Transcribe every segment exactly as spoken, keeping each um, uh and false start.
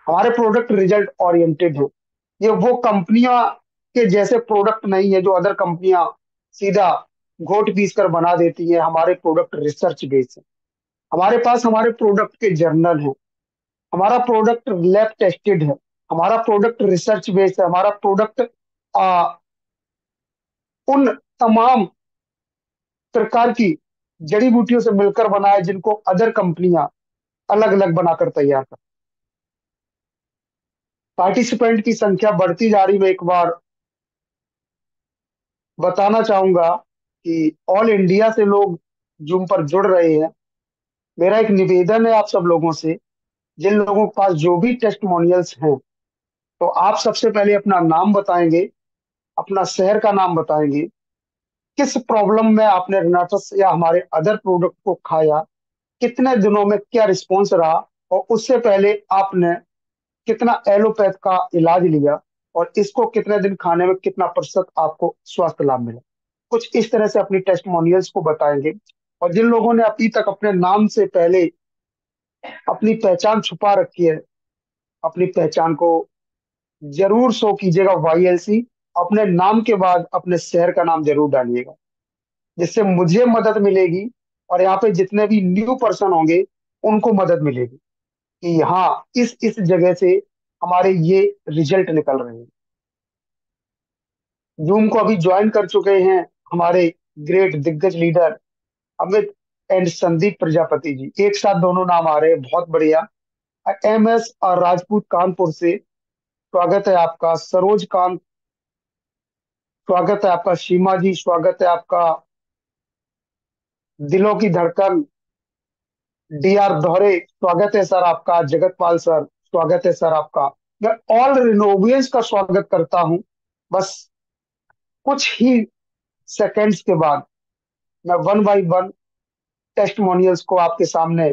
हमारे product result oriented है। ये वो कंपनियां के जैसे प्रोडक्ट नहीं है जो अदर कंपनियां सीधा घोट पीस कर बना देती है। हमारे प्रोडक्ट रिसर्च बेस्ड है। हमारे पास हमारे प्रोडक्ट के जर्नल हैं। हमारा प्रोडक्ट लैब टेस्टेड है। हमारा प्रोडक्ट रिसर्च बेस्ड है। हमारा प्रोडक्ट उन तमाम प्रकार की जड़ी बूटियों से मिलकर बना है जिनको अदर कंपनियां अलग अलग बनाकर तैयार कर। पार्टिसिपेंट की संख्या बढ़ती जा रही। मैं एक बार बताना चाहूंगा कि ऑल इंडिया से लोग जूम पर जुड़ रहे हैं। मेरा एक निवेदन है आप सब लोगों से, जिन लोगों के पास जो भी टेस्टमोनियल्स हैं, तो आप सबसे पहले अपना नाम बताएंगे, अपना शहर का नाम बताएंगे, किस प्रॉब्लम में आपने रेनाटस या हमारे अदर प्रोडक्ट को खाया, कितने दिनों में क्या रिस्पॉन्स रहा, और उससे पहले आपने कितना एलोपैथ का इलाज लिया, और इसको कितने दिन खाने में कितना प्रतिशत आपको स्वास्थ्य लाभ मिला। कुछ इस तरह से अपनी टेस्टमोनियल्स को बताएंगे। और जिन लोगों ने अभी तक अपने नाम से पहले अपनी पहचान छुपा रखी है, अपनी पहचान को जरूर शो कीजिएगा। वाई एल सी अपने नाम के बाद अपने शहर का नाम जरूर डालिएगा, जिससे मुझे मदद मिलेगी और यहाँ पे जितने भी न्यू पर्सन होंगे उनको मदद मिलेगी कि हाँ, इस इस जगह से हमारे ये रिजल्ट निकल रहे हैं। जूम को अभी ज्वाइन कर चुके हैं हमारे ग्रेट दिग्गज लीडर अमित एंड संदीप प्रजापति जी। एक साथ दोनों नाम आ रहे हैं, बहुत बढ़िया। एम एस और राजपूत कानपुर से स्वागत है आपका। सरोज कांत स्वागत है आपका। सीमा जी स्वागत है आपका। दिलों की धड़कन डी आर दोहरे स्वागत है सर आपका। जगतपाल सर स्वागत है सर आपका। मैं ऑल रिनोवियंस का स्वागत करता हूं। बस कुछ ही सेकंड्स के बाद मैं वन बाय वन टेस्टमोनियल्स को आपके सामने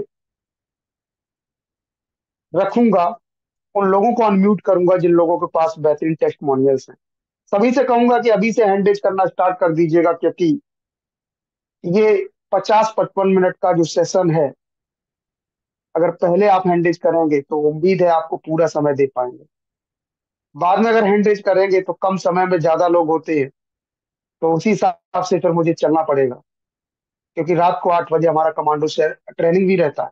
रखूंगा। उन लोगों को अनम्यूट करूंगा जिन लोगों के पास बेहतरीन टेस्टमोनियल्स हैं। सभी से कहूंगा कि अभी से हैंड रेज करना स्टार्ट कर दीजिएगा, क्योंकि ये पचास पचपन मिनट का जो सेशन है, अगर पहले आप हैंड रेज करेंगे तो उम्मीद है आपको पूरा समय दे पाएंगे। बाद में अगर हैंड रेज करेंगे तो कम समय में ज्यादा लोग होते हैं, तो उसी हिसाब से फिर मुझे चलना पड़ेगा, क्योंकि रात को आठ बजे हमारा कमांडो से ट्रेनिंग भी रहता है।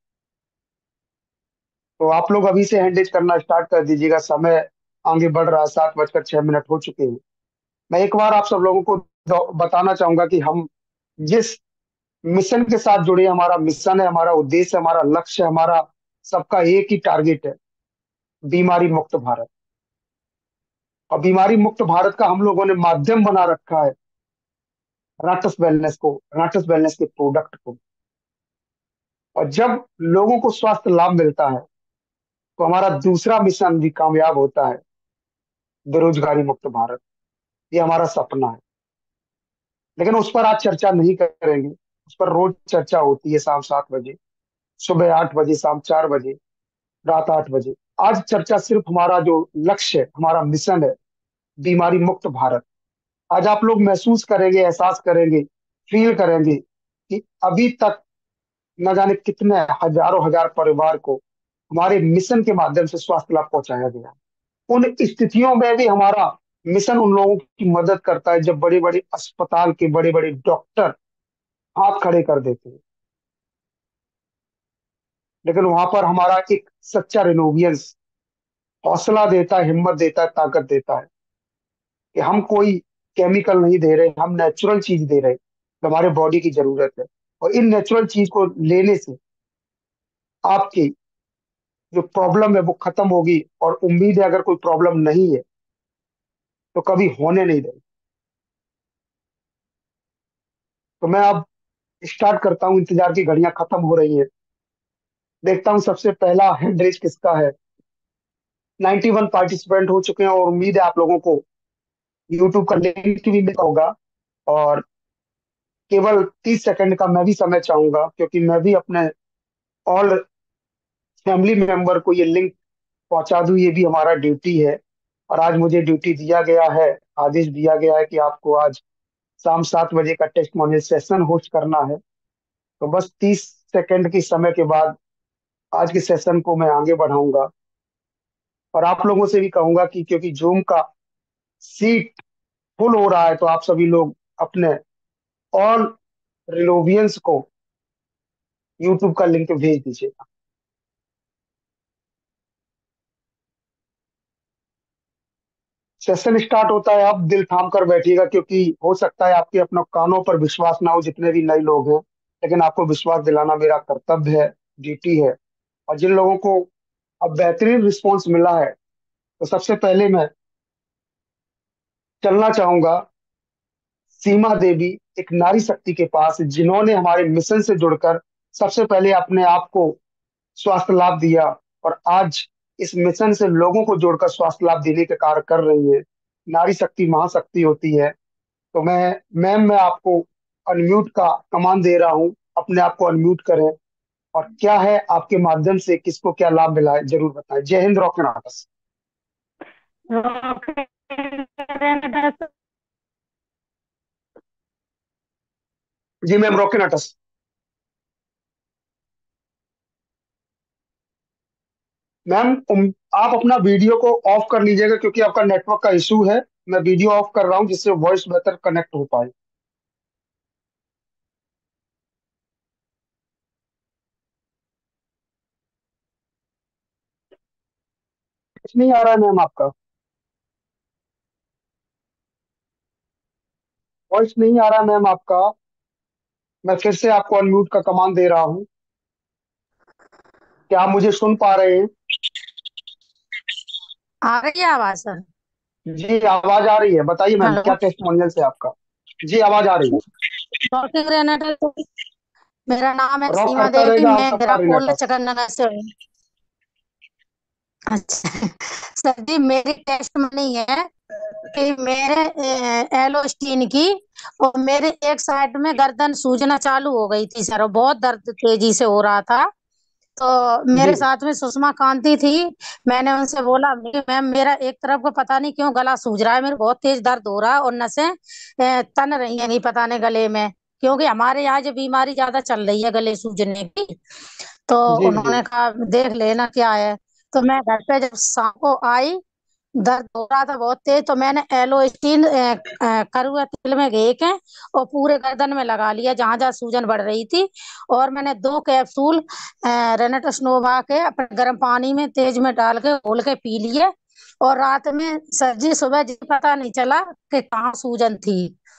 तो आप लोग अभी से हैंड रेज करना स्टार्ट कर दीजिएगा। समय आगे बढ़ रहा है, सात बजकर छह मिनट हो चुके हैं। मैं एक बार आप सब लोगों को दो- बताना चाहूंगा कि हम जिस मिशन के साथ जुड़े हैं, हमारा मिशन है, हमारा उद्देश्य है, हमारा लक्ष्य है, हमारा सबका एक ही टारगेट है, बीमारी मुक्त भारत। और बीमारी मुक्त भारत का हम लोगों ने माध्यम बना रखा है राटस वेलनेस को, राटस वेलनेस के प्रोडक्ट को। और जब लोगों को स्वास्थ्य लाभ मिलता है तो हमारा दूसरा मिशन भी कामयाब होता है, बेरोजगारी मुक्त भारत। ये हमारा सपना है, लेकिन उस पर आज चर्चा नहीं करेंगे। उस पर रोज चर्चा होती है, शाम सात बजे, सुबह आठ बजे, शाम चार बजे, रात आठ बजे। आज चर्चा सिर्फ हमारा जो लक्ष्य है, हमारा मिशन है, बीमारी मुक्त भारत। आज आप लोग महसूस करेंगे, एहसास करेंगे, फील करेंगे कि अभी तक न जाने कितने हजारों हजार परिवार को हमारे मिशन के माध्यम से स्वास्थ्य लाभ पहुंचाया गया। उन स्थितियों में भी हमारा मिशन उन लोगों की मदद करता है जब बड़े बड़े अस्पताल के बड़े बड़े डॉक्टर हाथ खड़े कर देते हैं। लेकिन वहां पर हमारा एक सच्चा रिनोवियंस हौसला देता है, हिम्मत देता है, ताकत देता है कि हम कोई केमिकल नहीं दे रहे, हम नेचुरल चीज दे रहे हैं जो हमारे बॉडी की जरूरत है। और इन नेचुरल चीज को लेने से आपकी जो प्रॉब्लम है वो खत्म होगी। और उम्मीद है अगर कोई प्रॉब्लम नहीं है तो कभी होने नहीं देगी। तो मैं अब स्टार्ट करता हूँ। इंतजार की घड़ियां खत्म हो रही है। देखता हूँ सबसे पहला हैंड रेज किसका है। नाइन्टी वन पार्टिसिपेंट हो चुके हैं, और उम्मीद है आप लोगों को यूट्यूब का लिंक भी मिला होगा। और केवल तीस सेकंड का मैं भी समय चाहूंगा, क्योंकि मैं भी अपने ऑल फैमिली मेंबर को ये लिंक पहुंचा दूं। ये भी हमारा ड्यूटी है। और आज मुझे ड्यूटी दिया गया है, आदेश दिया गया है कि आपको आज शाम सात बजे का टेस्टमोनियल सेशन होस्ट करना है। तो बस तीस सेकंड के समय के बाद आज के सेशन को मैं आगे बढ़ाऊंगा। और आप लोगों से भी कहूंगा कि क्योंकि जूम का सीट फुल हो रहा है, तो आप सभी लोग अपने ऑल रिलोवियंस को यूट्यूब का लिंक भेज दीजिएगा। सेशन स्टार्ट होता है, आप दिल थाम कर बैठिएगा, क्योंकि हो सकता है आपके अपने कानों पर विश्वास ना हो, जितने भी नए लोग हैं, लेकिन आपको विश्वास दिलाना मेरा कर्तव्य है, ड्यूटी है। और जिन लोगों को अब बेहतरीन रिस्पॉन्स मिला है, तो सबसे पहले मैं चलना चाहूंगा सीमा देवी, एक नारी शक्ति के पास, जिन्होंने हमारे मिशन से जुड़कर सबसे पहले अपने आप को स्वास्थ्य लाभ दिया, और आज इस मिशन से लोगों को जोड़कर स्वास्थ्य लाभ देने के कार्य कर रही है। नारी शक्ति महाशक्ति होती है। तो मैं मैम मैं आपको अनम्यूट का कमांड दे रहा हूँ, अपने आप को अनम्यूट करें, और क्या है आपके माध्यम से किसको क्या लाभ मिला है जरूर बताएं। जय हिंद, रॉक नाटस। जी मैम, रॉक नाटस। मैम उम, आप अपना वीडियो को ऑफ कर लीजिएगा, क्योंकि आपका नेटवर्क का इशू है। मैं वीडियो ऑफ कर रहा हूँ, जिससे वॉइस बेहतर कनेक्ट हो पाए। कुछ नहीं आ रहा है मैम आपका, वॉइस नहीं आ रहा है मैम आपका। मैं फिर से आपको अनम्यूट का कमांड दे रहा हूँ। क्या आप मुझे सुन पा रहे हैं? आ रही है आवाज सर? जी आवाज आ रही है, बताइए मैम, क्या हेलो। टेस्टमोनियल है आपका? जी आवाज आ रही है। टॉकिंग रेनेटर तो मेरा नाम है रॉक सीमा करता देवी, रहेगा आप मैं सबका मेरा पोल रिलेटस। चकन्नगर से हूँ। अच्छा सर जी, मेरी टेस्ट मनी है कि मेरे एलोस्टीन की, और मेरे एक साइड में गर्दन सूजना चालू हो गई थी सर, और बहुत दर्द तेजी से हो रहा था। तो जी मेरे साथ में सुषमा कांति थी। मैंने उनसे बोला कि मैम मेरा एक तरफ को पता नहीं क्यों गला सूज रहा है, मेरे बहुत तेज दर्द हो रहा है और नसें अ, तन रही है, नहीं पता नहीं गले में, क्योंकि हमारे यहाँ जो बीमारी ज्यादा चल रही है गले सूजने की। तो जी जी। उन्होंने कहा देख लेना क्या है। तो मैं घर पे जब शाम को आई, दर्द हो रहा था बहुत तेज, तो मैंने एलोस्टिन करुआ तेल में घे के और पूरे गर्दन में लगा लिया जहां जहां सूजन बढ़ रही थी। और मैंने दो कैप्सूल रेनेटस नोवा के अपने गर्म पानी में तेज में डाल के घोल के पी लिए। और रात में सर सुबह जी पता नहीं चला कि कहाँ सूजन थी।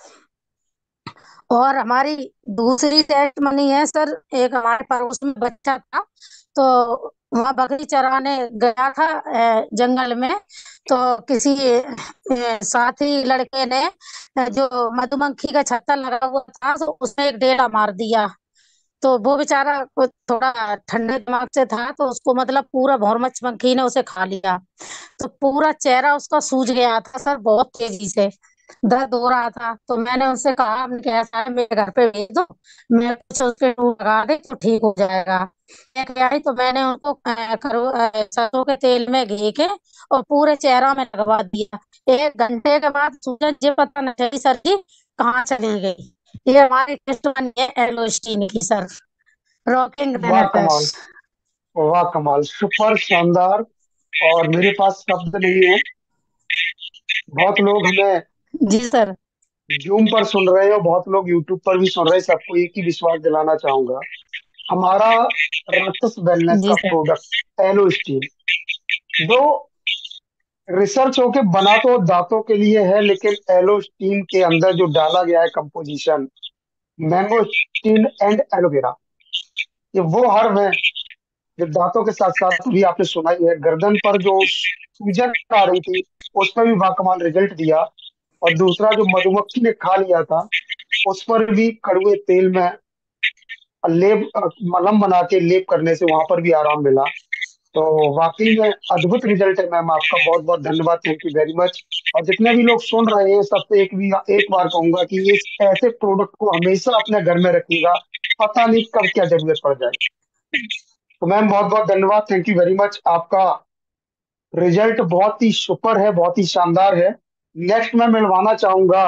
और हमारी दूसरी टेस्ट मनी है सर, एक हमारे पड़ोस में बच्चा था, तो वहाँ बकरी चराने गया था अ, जंगल में। तो किसी अ, साथी लड़के ने अ, जो मधुमक्खी का छत्ता लगा हुआ था, तो उसने एक डेढ़ा मार दिया। तो वो बेचारा को थोड़ा ठंडे दिमाग से था, तो उसको मतलब पूरा भौरमच्छ मक्खी ने उसे खा लिया। तो पूरा चेहरा उसका सूज गया था सर, बहुत तेजी से दर्द हो रहा था। तो मैंने उनसे कहा, हमने कहा ऐसा है मेरे घर पे भेज दो, मैं कुछ उसके टूट लगा दे तो ठीक हो जाएगा। मैं ले आई तो मैंने उनको अ, करो अ, सरसों के तेल में घी के और पूरे चेहरा में लगवा दिया। एक घंटे के बाद सूजन ये पता न चली सर जी कहाँ चली गई। ये हमारी टेस्ट बनी है एलोस्टीन की सर, रॉकिंग वाह कमाल, रेनेटस। वाह कमाल, सुपर शानदार। और मेरे पास शब्द नहीं है। बहुत लोग हमें जी सर। जूम पर सुन रहे हैं और बहुत लोग यूट्यूब पर भी सुन रहे हैं। सबको एक ही विश्वास दिलाना चाहूंगा, हमारा राक्षस वेलनेस जी का सर। प्रोडक्ट एलो स्टील, जो रिसर्च होके बना तो दांतों के लिए है, लेकिन एलो स्टील के अंदर जो डाला गया है composition, mango steel and aloe vera, ये वो हर्ब है जो दांतों के साथ साथ भी आपने सुना ही है, गर्दन पर जो सूजन आ रही थी उस पर भी बाकमाल रिजल्ट दिया। और दूसरा जो मधुमक्खी ने खा लिया था, उस पर भी कड़वे तेल में लेप अ, मलहम बना के लेप करने से वहां पर भी आराम मिला। तो वाकई में अद्भुत रिजल्ट है मैम, आपका बहुत बहुत धन्यवाद, थैंक यू वेरी मच। और जितने भी लोग सुन रहे हैं सबसे एक भी एक बार कहूंगा कि इस ऐसे प्रोडक्ट को हमेशा अपने घर में रखिएगा, पता नहीं कब क्या जरूरत पड़ जाए। तो मैम बहुत बहुत धन्यवाद, थैंक यू वेरी मच। आपका रिजल्ट बहुत ही सुपर है, बहुत ही शानदार है। नेक्स्ट मैं मिलवाना चाहूंगा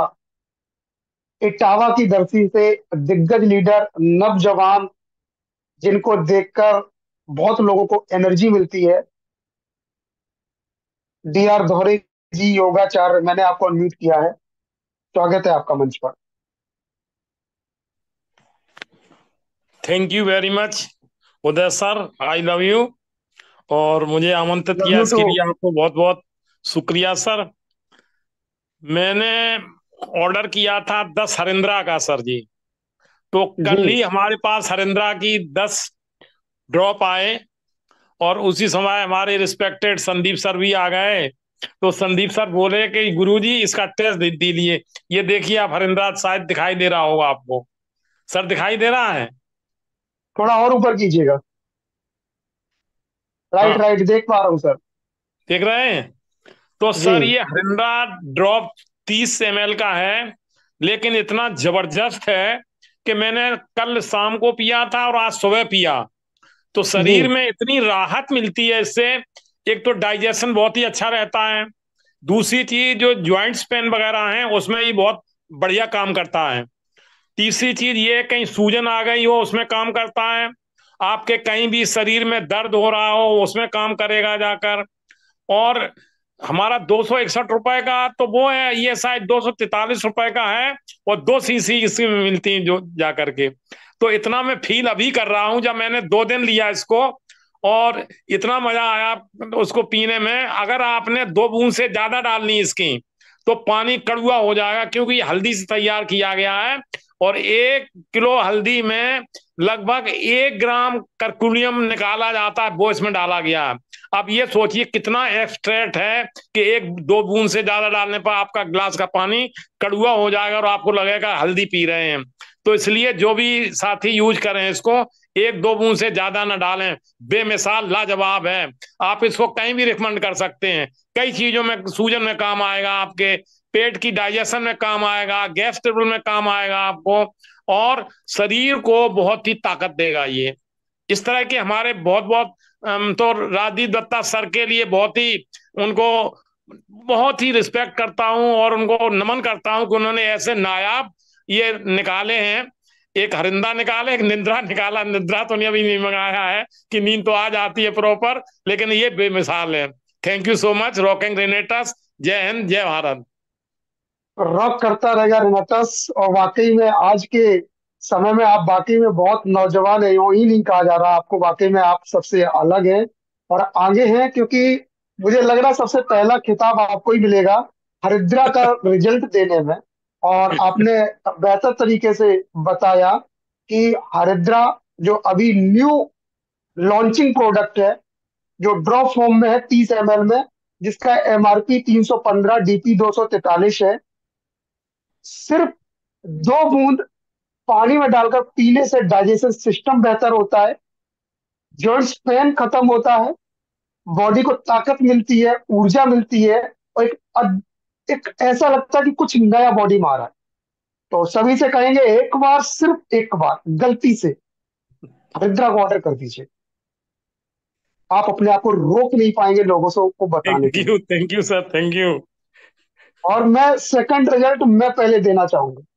इटावा की धरती से दिग्गज लीडर, नवजवान, जिनको देखकर बहुत लोगों को एनर्जी मिलती है, डी आर दोहरे जी, योगाचार, मैंने आपको अनम्यूट किया है। स्वागत है आपका मंच पर। Thank you very much Uday sir, I love you. और मुझे आमंत्रित लव किया यू टू। इसके लिए आपको बहुत बहुत शुक्रिया सर। मैंने ऑर्डर किया था दस हरिंद्रा का सर जी। तो जी। कल ही हमारे पास हरिंद्रा की दस ड्रॉप आए, और उसी समय हमारे रिस्पेक्टेड संदीप सर भी आ गए। तो संदीप सर बोले कि गुरुजी इसका टेस्ट दे दीजिए, ये देखिए आप हरिंद्रा शायद दिखाई दे रहा होगा आपको। सर दिखाई दे रहा है? थोड़ा और ऊपर कीजिएगा। राइट हाँ, राइट, देख पा रहा हूँ सर। देख रहे हैं? तो जी। सर ये हरिंडा ड्रॉप तीस एम एल का है, लेकिन इतना जबरदस्त है कि मैंने कल शाम को पिया था और आज सुबह पिया, तो जी। शरीर में इतनी राहत मिलती है इससे। एक तो डाइजेशन बहुत ही अच्छा रहता है। दूसरी चीज, जो ज्वाइंट्स पेन वगैरह हैं उसमें ये बहुत बढ़िया काम करता है। तीसरी चीज ये, कहीं सूजन आ गई हो उसमें काम करता है। आपके कहीं भी शरीर में दर्द हो रहा हो उसमें काम करेगा जाकर। और हमारा दो सौ इकसठ रुपए का तो वो है, ये शायद दो सौ तैतालीस रुपए का है। और दो सीसी इसमें मिलती है जो जा करके। तो इतना मैं फील अभी कर रहा हूं, जब मैंने दो दिन लिया इसको, और इतना मजा आया उसको पीने में। अगर आपने दो बूंद से ज्यादा डालनी इसकी तो पानी कड़वा हो जाएगा, क्योंकि ये हल्दी से तैयार किया गया है। और एक किलो हल्दी में लगभग एक ग्राम कर्कुलियम निकाला जाता है, वो इसमें डाला गया है। अब ये सोचिए कितना एक्सट्रैक्ट है कि एक दो बूंद से ज्यादा डालने पर आपका गिलास का पानी कड़वा हो जाएगा और आपको लगेगा हल्दी पी रहे हैं। तो इसलिए जो भी साथी यूज करें इसको, एक दो बूंद से ज्यादा ना डालें। बेमिसाल लाजवाब है। आप इसको कहीं भी रिकमेंड कर सकते हैं। कई चीजों में, सूजन में काम आएगा, आपके पेट की डाइजेशन में काम आएगा, गैस ट्रबल में काम आएगा आपको, और शरीर को बहुत ही ताकत देगा ये। इस तरह के हमारे बहुत बहुत अम, तो राजदीप दत्ता सर के लिए बहुत ही, उनको बहुत ही रिस्पेक्ट करता हूं और उनको नमन करता हूं कि उन्होंने ऐसे नायाब ये निकाले हैं। एक हरिंदा निकाले, एक निद्रा निकाला। निद्रा तो नहीं, अभी नहीं मंगाया है कि नींद तो आ जाती है प्रॉपर, लेकिन ये बेमिसाल है। Thank you so much rocking Renatus. जय हिंद, जय भारत। रॉक करता रहेगा रेनाटस। और वाकई में आज के समय में आप वाकई में बहुत नौजवान है, यूं ही नहीं कहा जा रहा आपको। वाकई में आप सबसे अलग हैं और आगे हैं, क्योंकि मुझे लग रहा है सबसे पहला खिताब आपको ही मिलेगा हरिद्रा का रिजल्ट देने में। और आपने बेहतर तरीके से बताया कि हरिद्रा जो अभी न्यू लॉन्चिंग प्रोडक्ट है, जो ड्रॉप फॉर्म में है तीस एम एल में, जिसका एमआरपी तीन सौ पंद्रह, डीपी दो सौ तैतालीस है। सिर्फ दो बूंद पानी में डालकर पीने से डाइजेशन सिस्टम बेहतर होता है, जॉइंट्स पेन खत्म होता है, बॉडी को ताकत मिलती है, ऊर्जा मिलती है, और एक अद- एक ऐसा लगता है कि कुछ नया बॉडी में आ रहा है। तो सभी से कहेंगे एक बार, सिर्फ एक बार गलती से हरिद्रा को ऑर्डर कर दीजिए। आप अपने आप को रोक नहीं पाएंगे लोगों से को बताने थैंक के लिए। You, thank you sir, thank you. और मैं सेकंड रिजल्ट मैं पहले देना चाहूंगा।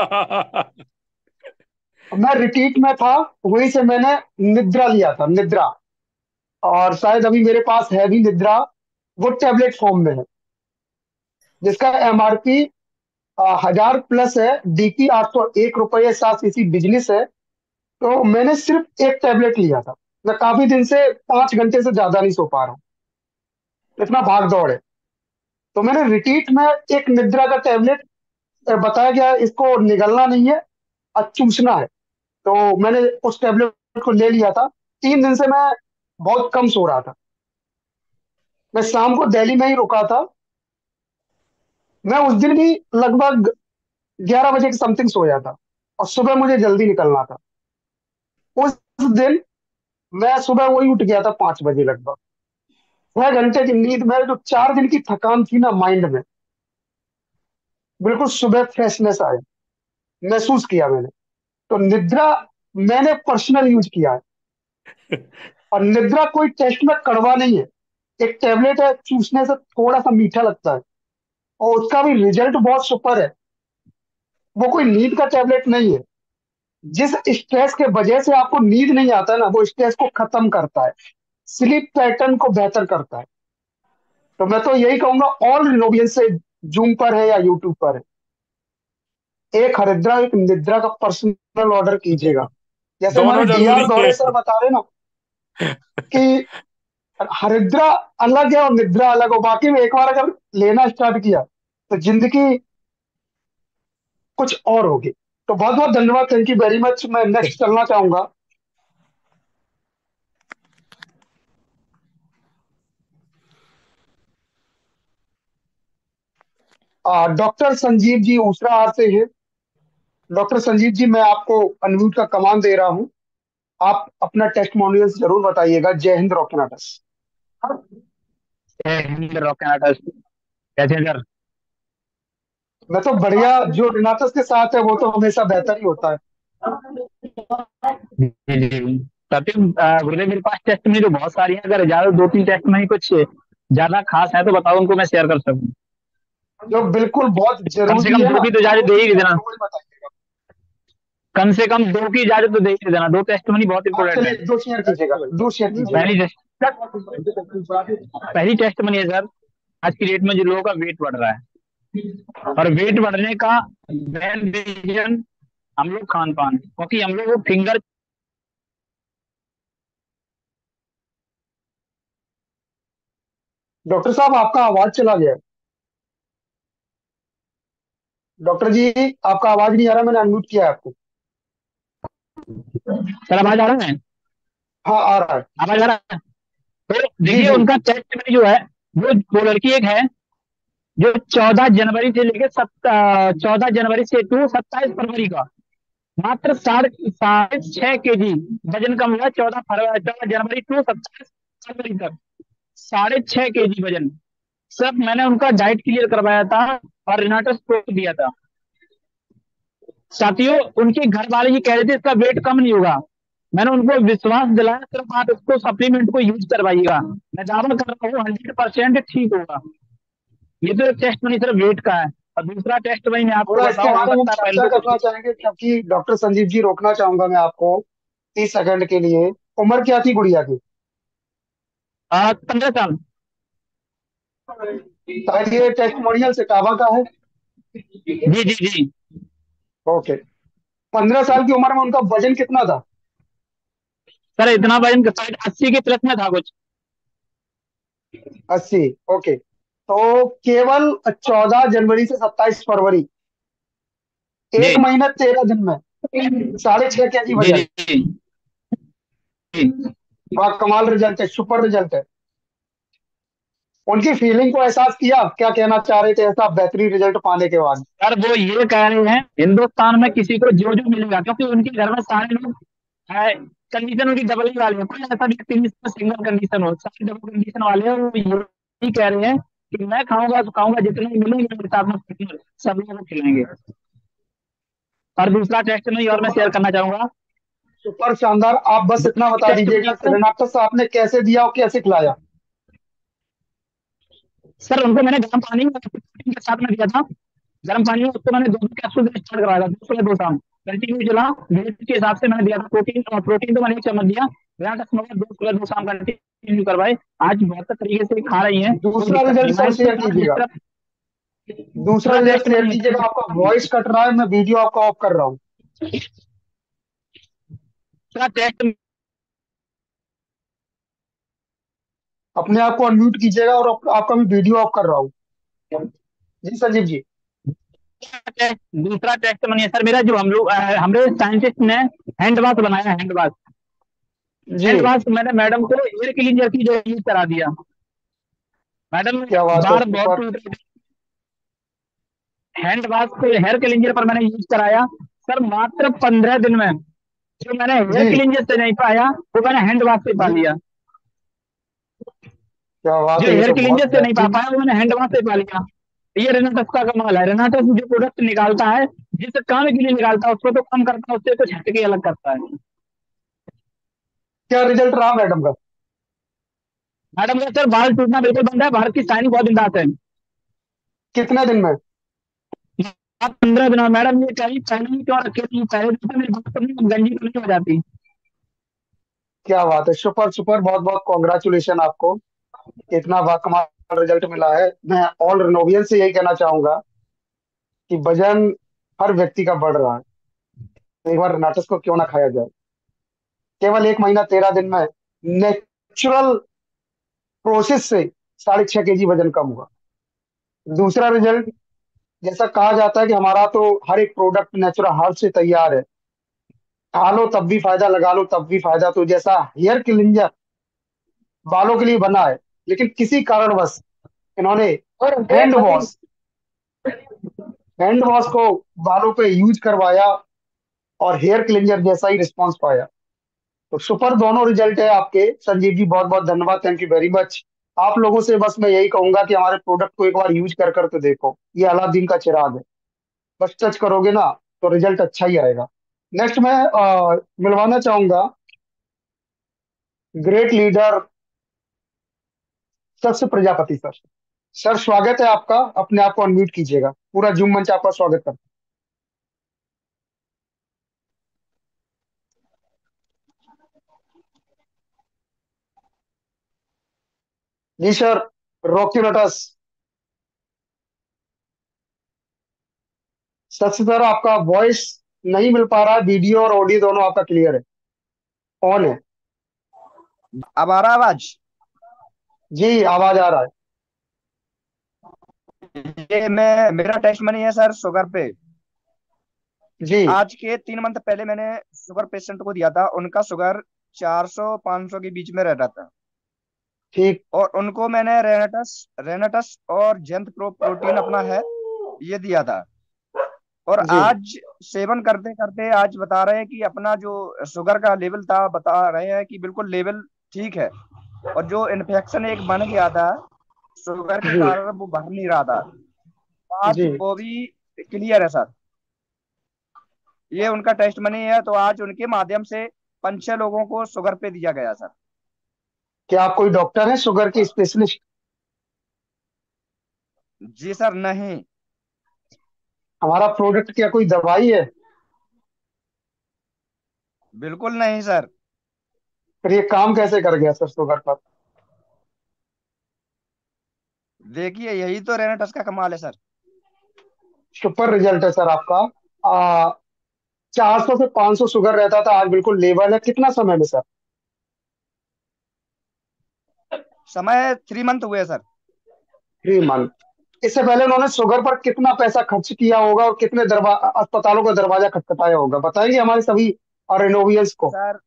मैं रिट्रीट में था, वहीं से मैंने निद्रा लिया था, निद्रा। और शायद अभी मेरे पास है भी निद्रा, वो टेबलेट फॉर्म में है, जिसका एमआरपी हजार प्लस है, डीपी आठ सौ एक रुपये सात सीसी बिजनेस है। तो मैंने सिर्फ एक टेबलेट लिया था। मैं काफी दिन से पांच घंटे से ज्यादा नहीं सो पा रहा हूँ, इतना भाग दौड़ है। तो मैंने रिट्रीट में एक निद्रा का टेबलेट, बताया गया इसको निगलना नहीं है और चूसना है, तो मैंने उस टेबलेट को ले लिया था। तीन दिन से मैं बहुत कम सो रहा था। मैं शाम को दिल्ली में ही रुका था। मैं उस दिन भी लगभग ग्यारह बजे के समथिंग सोया था, और सुबह मुझे जल्दी निकलना था। उस दिन मैं सुबह वही उठ गया था पांच बजे लगभग। छह घंटे की नींद में जो चार दिन की थकान थी ना माइंड में, बिल्कुल सुबह फ्रेशनेस आया, महसूस किया मैंने। तो निद्रा मैंने पर्सनल यूज किया है। और निद्रा कोई टेस्ट में कड़वा नहीं है। एक टेबलेट है, चूसने से थोड़ा सा मीठा लगता है, और उसका भी रिजल्ट बहुत सुपर है। वो कोई नींद का टेबलेट नहीं है। जिस स्ट्रेस के वजह से आपको नींद नहीं आता है ना, वो स्ट्रेस को खत्म करता है, स्लीप पैटर्न को बेहतर करता है। तो मैं तो यही कहूंगा, ऑल रिनोवियन से जूम पर है या यूट्यूब पर है, एक हरिद्रा एक निद्रा का पर्सनल ऑर्डर कीजिएगा। जैसे दोनों हमारे डीआर जरूरी है। दौरे सर बता रहे ना कि हरिद्रा अलग है और निद्रा अलग हो, बाकी में एक बार अगर लेना स्टार्ट किया तो जिंदगी कुछ और होगी। तो बहुत बहुत धन्यवाद, थैंक यू वेरी मच। मैं नेक्स्ट चलना चाहूंगा। डॉक्टर संजीव जी ऊसराहार से हैं। डॉक्टर संजीव जी, मैं आपको अनम्यूट का कमांड दे रहा हूं, आप अपना टेस्टमोनियल्स जरूर बताइएगा। जय हिंद, रॉक नाटस। हिंद रॉक नाटस। कैसे हैं सर? मैं तो बढ़िया, जो रिनाटस के साथ है वो तो हमेशा बेहतर ही होता है। जी जी सत्यम, अ, गुरुदेव मेरे पास टेस्ट में तो बहुत सारी हैं, अगर ज्यादा दो तीन टेस्ट में ही कुछ ज्यादा खास है तो बताओ, उनको मैं शेयर कर सकूं। जो बिल्कुल बहुत कम से जरूरी कम है दो ना, की तो वो इजाजत दे ही देना। वो ही बताइएगा। कम से कम दो की इजाजत तो दे ही देना, दो टेस्ट में बहुत आप इंपॉर्टेंट है। चलिए दो शेयर कीजिएगा, दो शेयर कीजिएगा। पहली टेस्ट पहली टेस्ट मनी है सर। आज की डेट में जो लोगों का वेट बढ़ रहा है, और वेट बढ़ने का मेन रीजन हम लोग खान पान, क्योंकि हम लोग फिंगर। डॉक्टर साहब, आपका आवाज चला गया है। डॉक्टर जी, आपका आवाज नहीं आ रहा, मैंने अनम्यूट किया है आपको। सर आवाज आ रहा है? हाँ, आ रहा है। आवाज आ रहा है? तो जी देखिए जी। उनका टेस्ट में जो है, वो वो लड़की एक है जो चौदह जनवरी से लेकर चौदह जनवरी से टू सत्ताईस फरवरी का मात्र साढ़े साढ़े छह के जी वजन कम हुआ। चौदह फरवरी चौदह जनवरी टू सत्ताईस फरवरी तक साढ़े छह के जी वजन। सब मैंने उनका डाइट क्लियर करवाया था और रिनाटस को दिया था। साथियों, उनके घर वाले ये कह रहे थे इसका वेट कम नहीं होगा। मैंने उनको विश्वास दिलाया, सिर्फ आप इसको सप्लीमेंट को यूज करवाइएगा, मैं दावा कर रहा हूँ हंड्रेड परसेंट ठीक होगा। ये तो एक टेस्ट नहीं सिर्फ वेट का है। और दूसरा टेस्ट वही मैं आपको थोड़ा इसके बताऊं, हो बारे में हम सकता है पहले चर्चा तो करना कुछ चाहेंगे, क्योंकि डॉक्टर संजीव जी, रोकना चाहूंगा मैं आपको तीस सेकंड के लिए। उम्र क्या थी गुड़िया की? पंद्रह साल। शायद ये टेस्टिमोनियल से काबा का है। जी जी जी। ओके। पंद्रह साल की उम्र में उनका वजन कितना था? सर इतना वजन शायद अस्सी के प्लस में था कुछ। अस्सी। ओके। तो केवल चौदह जनवरी से सत्ताईस फरवरी, जी एक महीना तेरह दिन में साढ़े छह के जी जी वजन। जी जी जी। वाह, कमाल रिजल्ट है, सुपर रिजल्ट है। उनकी फीलिंग को एहसास किया, क्या कहना चाह रहे थे ऐसा बेहतरीन रिजल्ट पाने के बाद? सर वो ये कह रहे हैं हिंदुस्तान में किसी को जो जो मिलेगा, क्योंकि उनके घर में सारे लोग कंडीशन उनकी डबल ही वाले हैं, कोई ऐसा व्यक्ति नहीं जिसमें सिंगल कंडीशन हो, सारे डबल कंडीशन वाले हैं। वो यही कह रहे हैं कि मैं खाऊंगा तो खाऊंगा, जितने मिलेंगे मेरे साथ में partner, सब लोगों को खिलाएंगे। और दूसरा टेस्ट नहीं और मैं शेयर करना चाहूंगा। सुपर शानदार। आप बस इतना दूसरा बता टेस्ट दीजिएगा, में रेनाटस आपने कैसे दिया और कैसे खिलाया? सर उनको मैंने गर्म पानी में प्रोटीन के साथ में दिया था। गर्म पानी में उसको मैंने दो दो कैप्सूल स्टार्ट करवाया था, दो सुबह दो शाम कंटिन्यू चला। वेट के हिसाब से मैंने दिया था प्रोटीन, और प्रोटीन तो मैंने एक चम्मच दिया। ग्रांड स्मोकर दो सुबह दो शाम कंटिन्यू करवाए। आज बेहतर तरीके से खा रही हैं, कोई दूसरा दिक्कत नहीं। रिजल्ट मैं सर इसके शेयर साथ जिस कीजिएगा। तरह दूसरा दूसरा रिजल्ट टेस्ट शेयर नहीं है कीजिएगा। आपका वॉइस कट रहा है, मैं वीडियो आपका ऑफ कर रहा हूँ। दूसरा टेस्ट अपने आप को अनम्यूट कीजिएगा, और आप, आपका मैं वीडियो ऑफ कर रहा हूँ। जी संजीव जी। टेस्ट दूसरा टेस्ट मनी है सर मेरा, जो हम लोग अ, हमारे साइंटिस्ट ने हैंड वॉश बनाया। हैंड वॉश जी। हैंड वॉश मैंने मैडम को एयर क्लीनर की जो यूज करा दिया। मैडम क्या बात है, बार बहुत सुपर। टूट रही थी, हैंड वॉश को हेयर क्लींजर पर मैंने यूज कराया। सर मात्र पंद्रह दिन में जो मैंने हेयर जी क्लींजर से नहीं पाया, वो मैंने हैंड वॉश से पा जी। लिया। क्या बात जो है, ये हेयर तो बहुत क्लींजर से नहीं पा बेहतरीन। पाया, वो मैंने हैंड वॉश से पा लिया। ये रेनाटस का कमाल है। रेनाटस जो प्रोडक्ट निकालता है, जिस काम के लिए निकालता है उसको तो कम करता है, उससे कुछ हटके अलग करता है। क्या रिजल्ट रहा मैडम का? मैडम का सर बाल टूटना बिल्कुल बंद है, बाल की शाइनिंग बहुत बिंदास है। कितने दिन में? आप पंद्रह दिन में मैडम, ये कहीं पहले ही क्यों रखे थी? पहले दिन तो मेरी बात तो नहीं गंजी तो नहीं हो जाती। क्या बात है, सुपर सुपर, बहुत बहुत कॉन्ग्रेचुलेशन आपको, इतना बाकमाल रिजल्ट मिला है। मैं ऑल रिनोवियन से यही कहना चाहूंगा कि वजन हर व्यक्ति का बढ़ रहा है, तो एक बार नाटस को क्यों ना खाया जाए। केवल एक महीना तेरह दिन में नेचुरल प्रोसेस से साढ़े छह के जी वजन कम हुआ। दूसरा रिजल्ट, जैसा कहा जाता है कि हमारा तो हर एक प्रोडक्ट नेचुरल हार्ट से तैयार है, खा लो तब भी फायदा, लगा लो तब भी फायदा। तो जैसा हेयर क्लींजर बालों के लिए बना है, लेकिन किसी कारणवश इन्होंने हैंड वॉश हैंड वॉश को बालों पे यूज करवाया और हेयर क्लींजर जैसा ही रिस्पॉन्स पाया। तो सुपर दोनों रिजल्ट है आपके संजीव जी, बहुत बहुत धन्यवाद, थैंक यू वेरी मच। आप लोगों से बस मैं यही कहूंगा कि हमारे प्रोडक्ट को एक बार यूज कर कर तो देखो, ये अलादीन का चिराग है, बस टच करोगे ना तो रिजल्ट अच्छा ही आएगा। नेक्स्ट मैं अ, मिलवाना चाहूंगा ग्रेट लीडर सत्स्य प्रजापति सर। सर स्वागत है आपका, अपने आप को अनम्यूट कीजिएगा, पूरा जूम मंच आपका स्वागत करता है। जी सर, रॉकी नटस। सत्स्य सर आपका वॉइस नहीं मिल पा रहा है, वीडियो और ऑडियो दोनों आपका क्लियर है, ऑन है। अब आ रहा आवाज? जी आवाज आ रहा है। ये मैं मेरा टेस्ट मनी है सर शुगर पे। जी आज के तीन मंथ पहले मैंने शुगर पेशेंट को दिया था, उनका शुगर चार सौ पाँच सौ के बीच में रह रहा था, ठीक। और उनको मैंने रेनाटस रेनाटस और जेंथ प्रो प्रोटीन अपना है ये दिया था। और जी आज सेवन करते करते आज बता रहे हैं कि अपना जो शुगर का लेवल था, बता रहे हैं कि बिल्कुल लेवल ठीक है, और जो इन्फेक्शन एक बन गया था शुगर के जी कारण वो भर नहीं रहा था, आज जी। वो भी क्लियर है सर। ये उनका टेस्ट मनी है, तो आज उनके माध्यम से पांच छह लोगों को शुगर पे दिया गया सर। क्या आप कोई डॉक्टर हैं, शुगर के स्पेशलिस्ट? जी सर नहीं। हमारा प्रोडक्ट क्या कोई दवाई है? बिल्कुल नहीं सर। फिर ये काम कैसे कर गया सर शुगर पर? देखिए यही तो रेनाटस का कमाल है सर। सुपर रिजल्ट है सर आपका। आ, चार सौ से पाँच सौ शुगर रहता था, आज बिल्कुल लेवल है। कितना समय में सर? समय थ्री मंथ हुए सर। Three month. इससे पहले उन्होंने शुगर पर कितना पैसा खर्च किया होगा और कितने दरवा अस्पतालों का दरवाजा खटखटाया होगा, बताएंगे हमारे सभी रेनोवियंस को? सर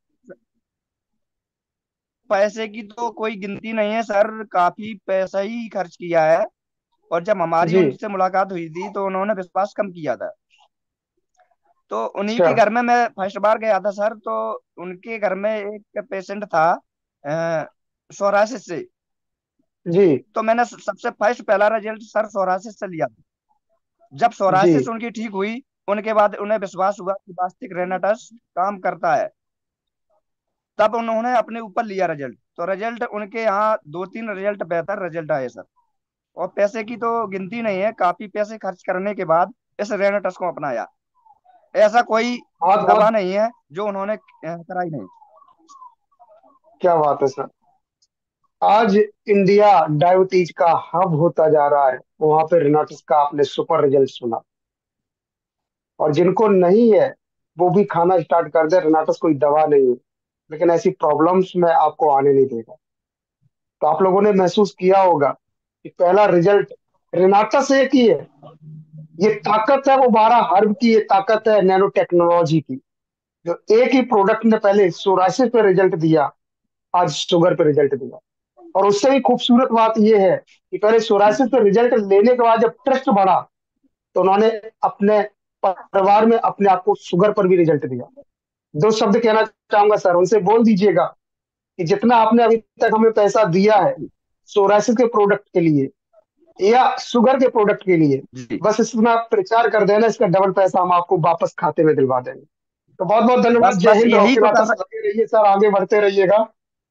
पैसे की तो कोई गिनती नहीं है सर, काफी पैसा ही खर्च किया है। और जब हमारी जी। उनसे मुलाकात हुई थी तो उन्होंने विश्वास कम किया था। तो उन्हीं अच्छा। के घर में मैं फर्स्ट बार गया था सर, तो उनके घर में एक पेशेंट था सोरासिस से। जी तो मैंने सबसे फर्स्ट पहला रिजल्ट सर सोरासिस से लिया। जब जी सोरासिस उनकी ठीक हुई, उनके बाद उन्हें विश्वास हुआ कि वास्तविक रेनाटस काम करता है। तब उन्होंने अपने ऊपर लिया रिजल्ट, तो रिजल्ट उनके यहाँ दो तीन रिजल्ट बेहतर रिजल्ट आए सर। और पैसे की तो गिनती नहीं है, काफी पैसे खर्च करने के बाद इस रेनाटस को अपनाया। ऐसा कोई बहुत दवा बहुत। नहीं है जो उन्होंने अ, कराई नहीं। क्या बात है सर। आज इंडिया डायबिटीज का हब होता जा रहा है, वहां पे रिनाटस का आपने सुपर रिजल्ट सुना। और जिनको नहीं है वो भी खाना स्टार्ट कर दे, रिनाटस कोई दवा नहीं है, लेकिन ऐसी प्रॉब्लम्स में आपको आने नहीं देगा। तो आप लोगों ने महसूस किया होगा कि पहला रिजल्ट रिनाटस एक ही है। ये ताकत है वो बारह हर्ब की, ये ताकत है नैनो टेक्नोलॉजी की। जो एक ही प्रोडक्ट ने पहले सोराइसिस पे रिजल्ट दिया, आज शुगर पे रिजल्ट दिया। और उससे भी खूबसूरत बात यह है कि पहले सोराइसिस पे रिजल्ट लेने के बाद जब ट्रस्ट बढ़ा, तो उन्होंने अपने परिवार में अपने आप को शुगर पर भी रिजल्ट दिया। दो शब्द कहना चाहूंगा सर, उनसे बोल दीजिएगा कि जितना आपने अभी तक हमें पैसा दिया है सोराइसिस के प्रोडक्ट के लिए या शुगर के प्रोडक्ट के लिए, जी बस इसमें आप प्रचार कर देना, इसका डबल पैसा हम आपको वापस खाते में दिलवा देंगे। तो बहुत बहुत धन्यवाद, बस जय बस हिंद, यही रॉकी तो कर नाटक सकते। आगे रहिए सर, आगे बढ़ते रहिएगा।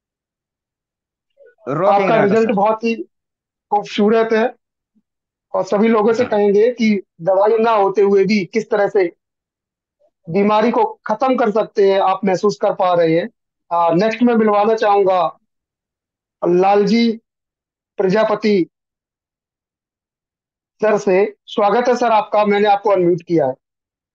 रॉकिंग आपका रेनाटस रिजल्ट सर। बहुत ही खूबसूरत है। और सभी लोगों से जी कहेंगे कि दवाई ना होते हुए भी किस तरह से बीमारी को खत्म कर सकते हैं, आप महसूस कर पा रहे हैं। नेक्स्ट में मिलवाना चाहूंगा लालजी प्रजापति सर से स्वागत है सर आपका, मैंने आपको अनम्यूट किया है।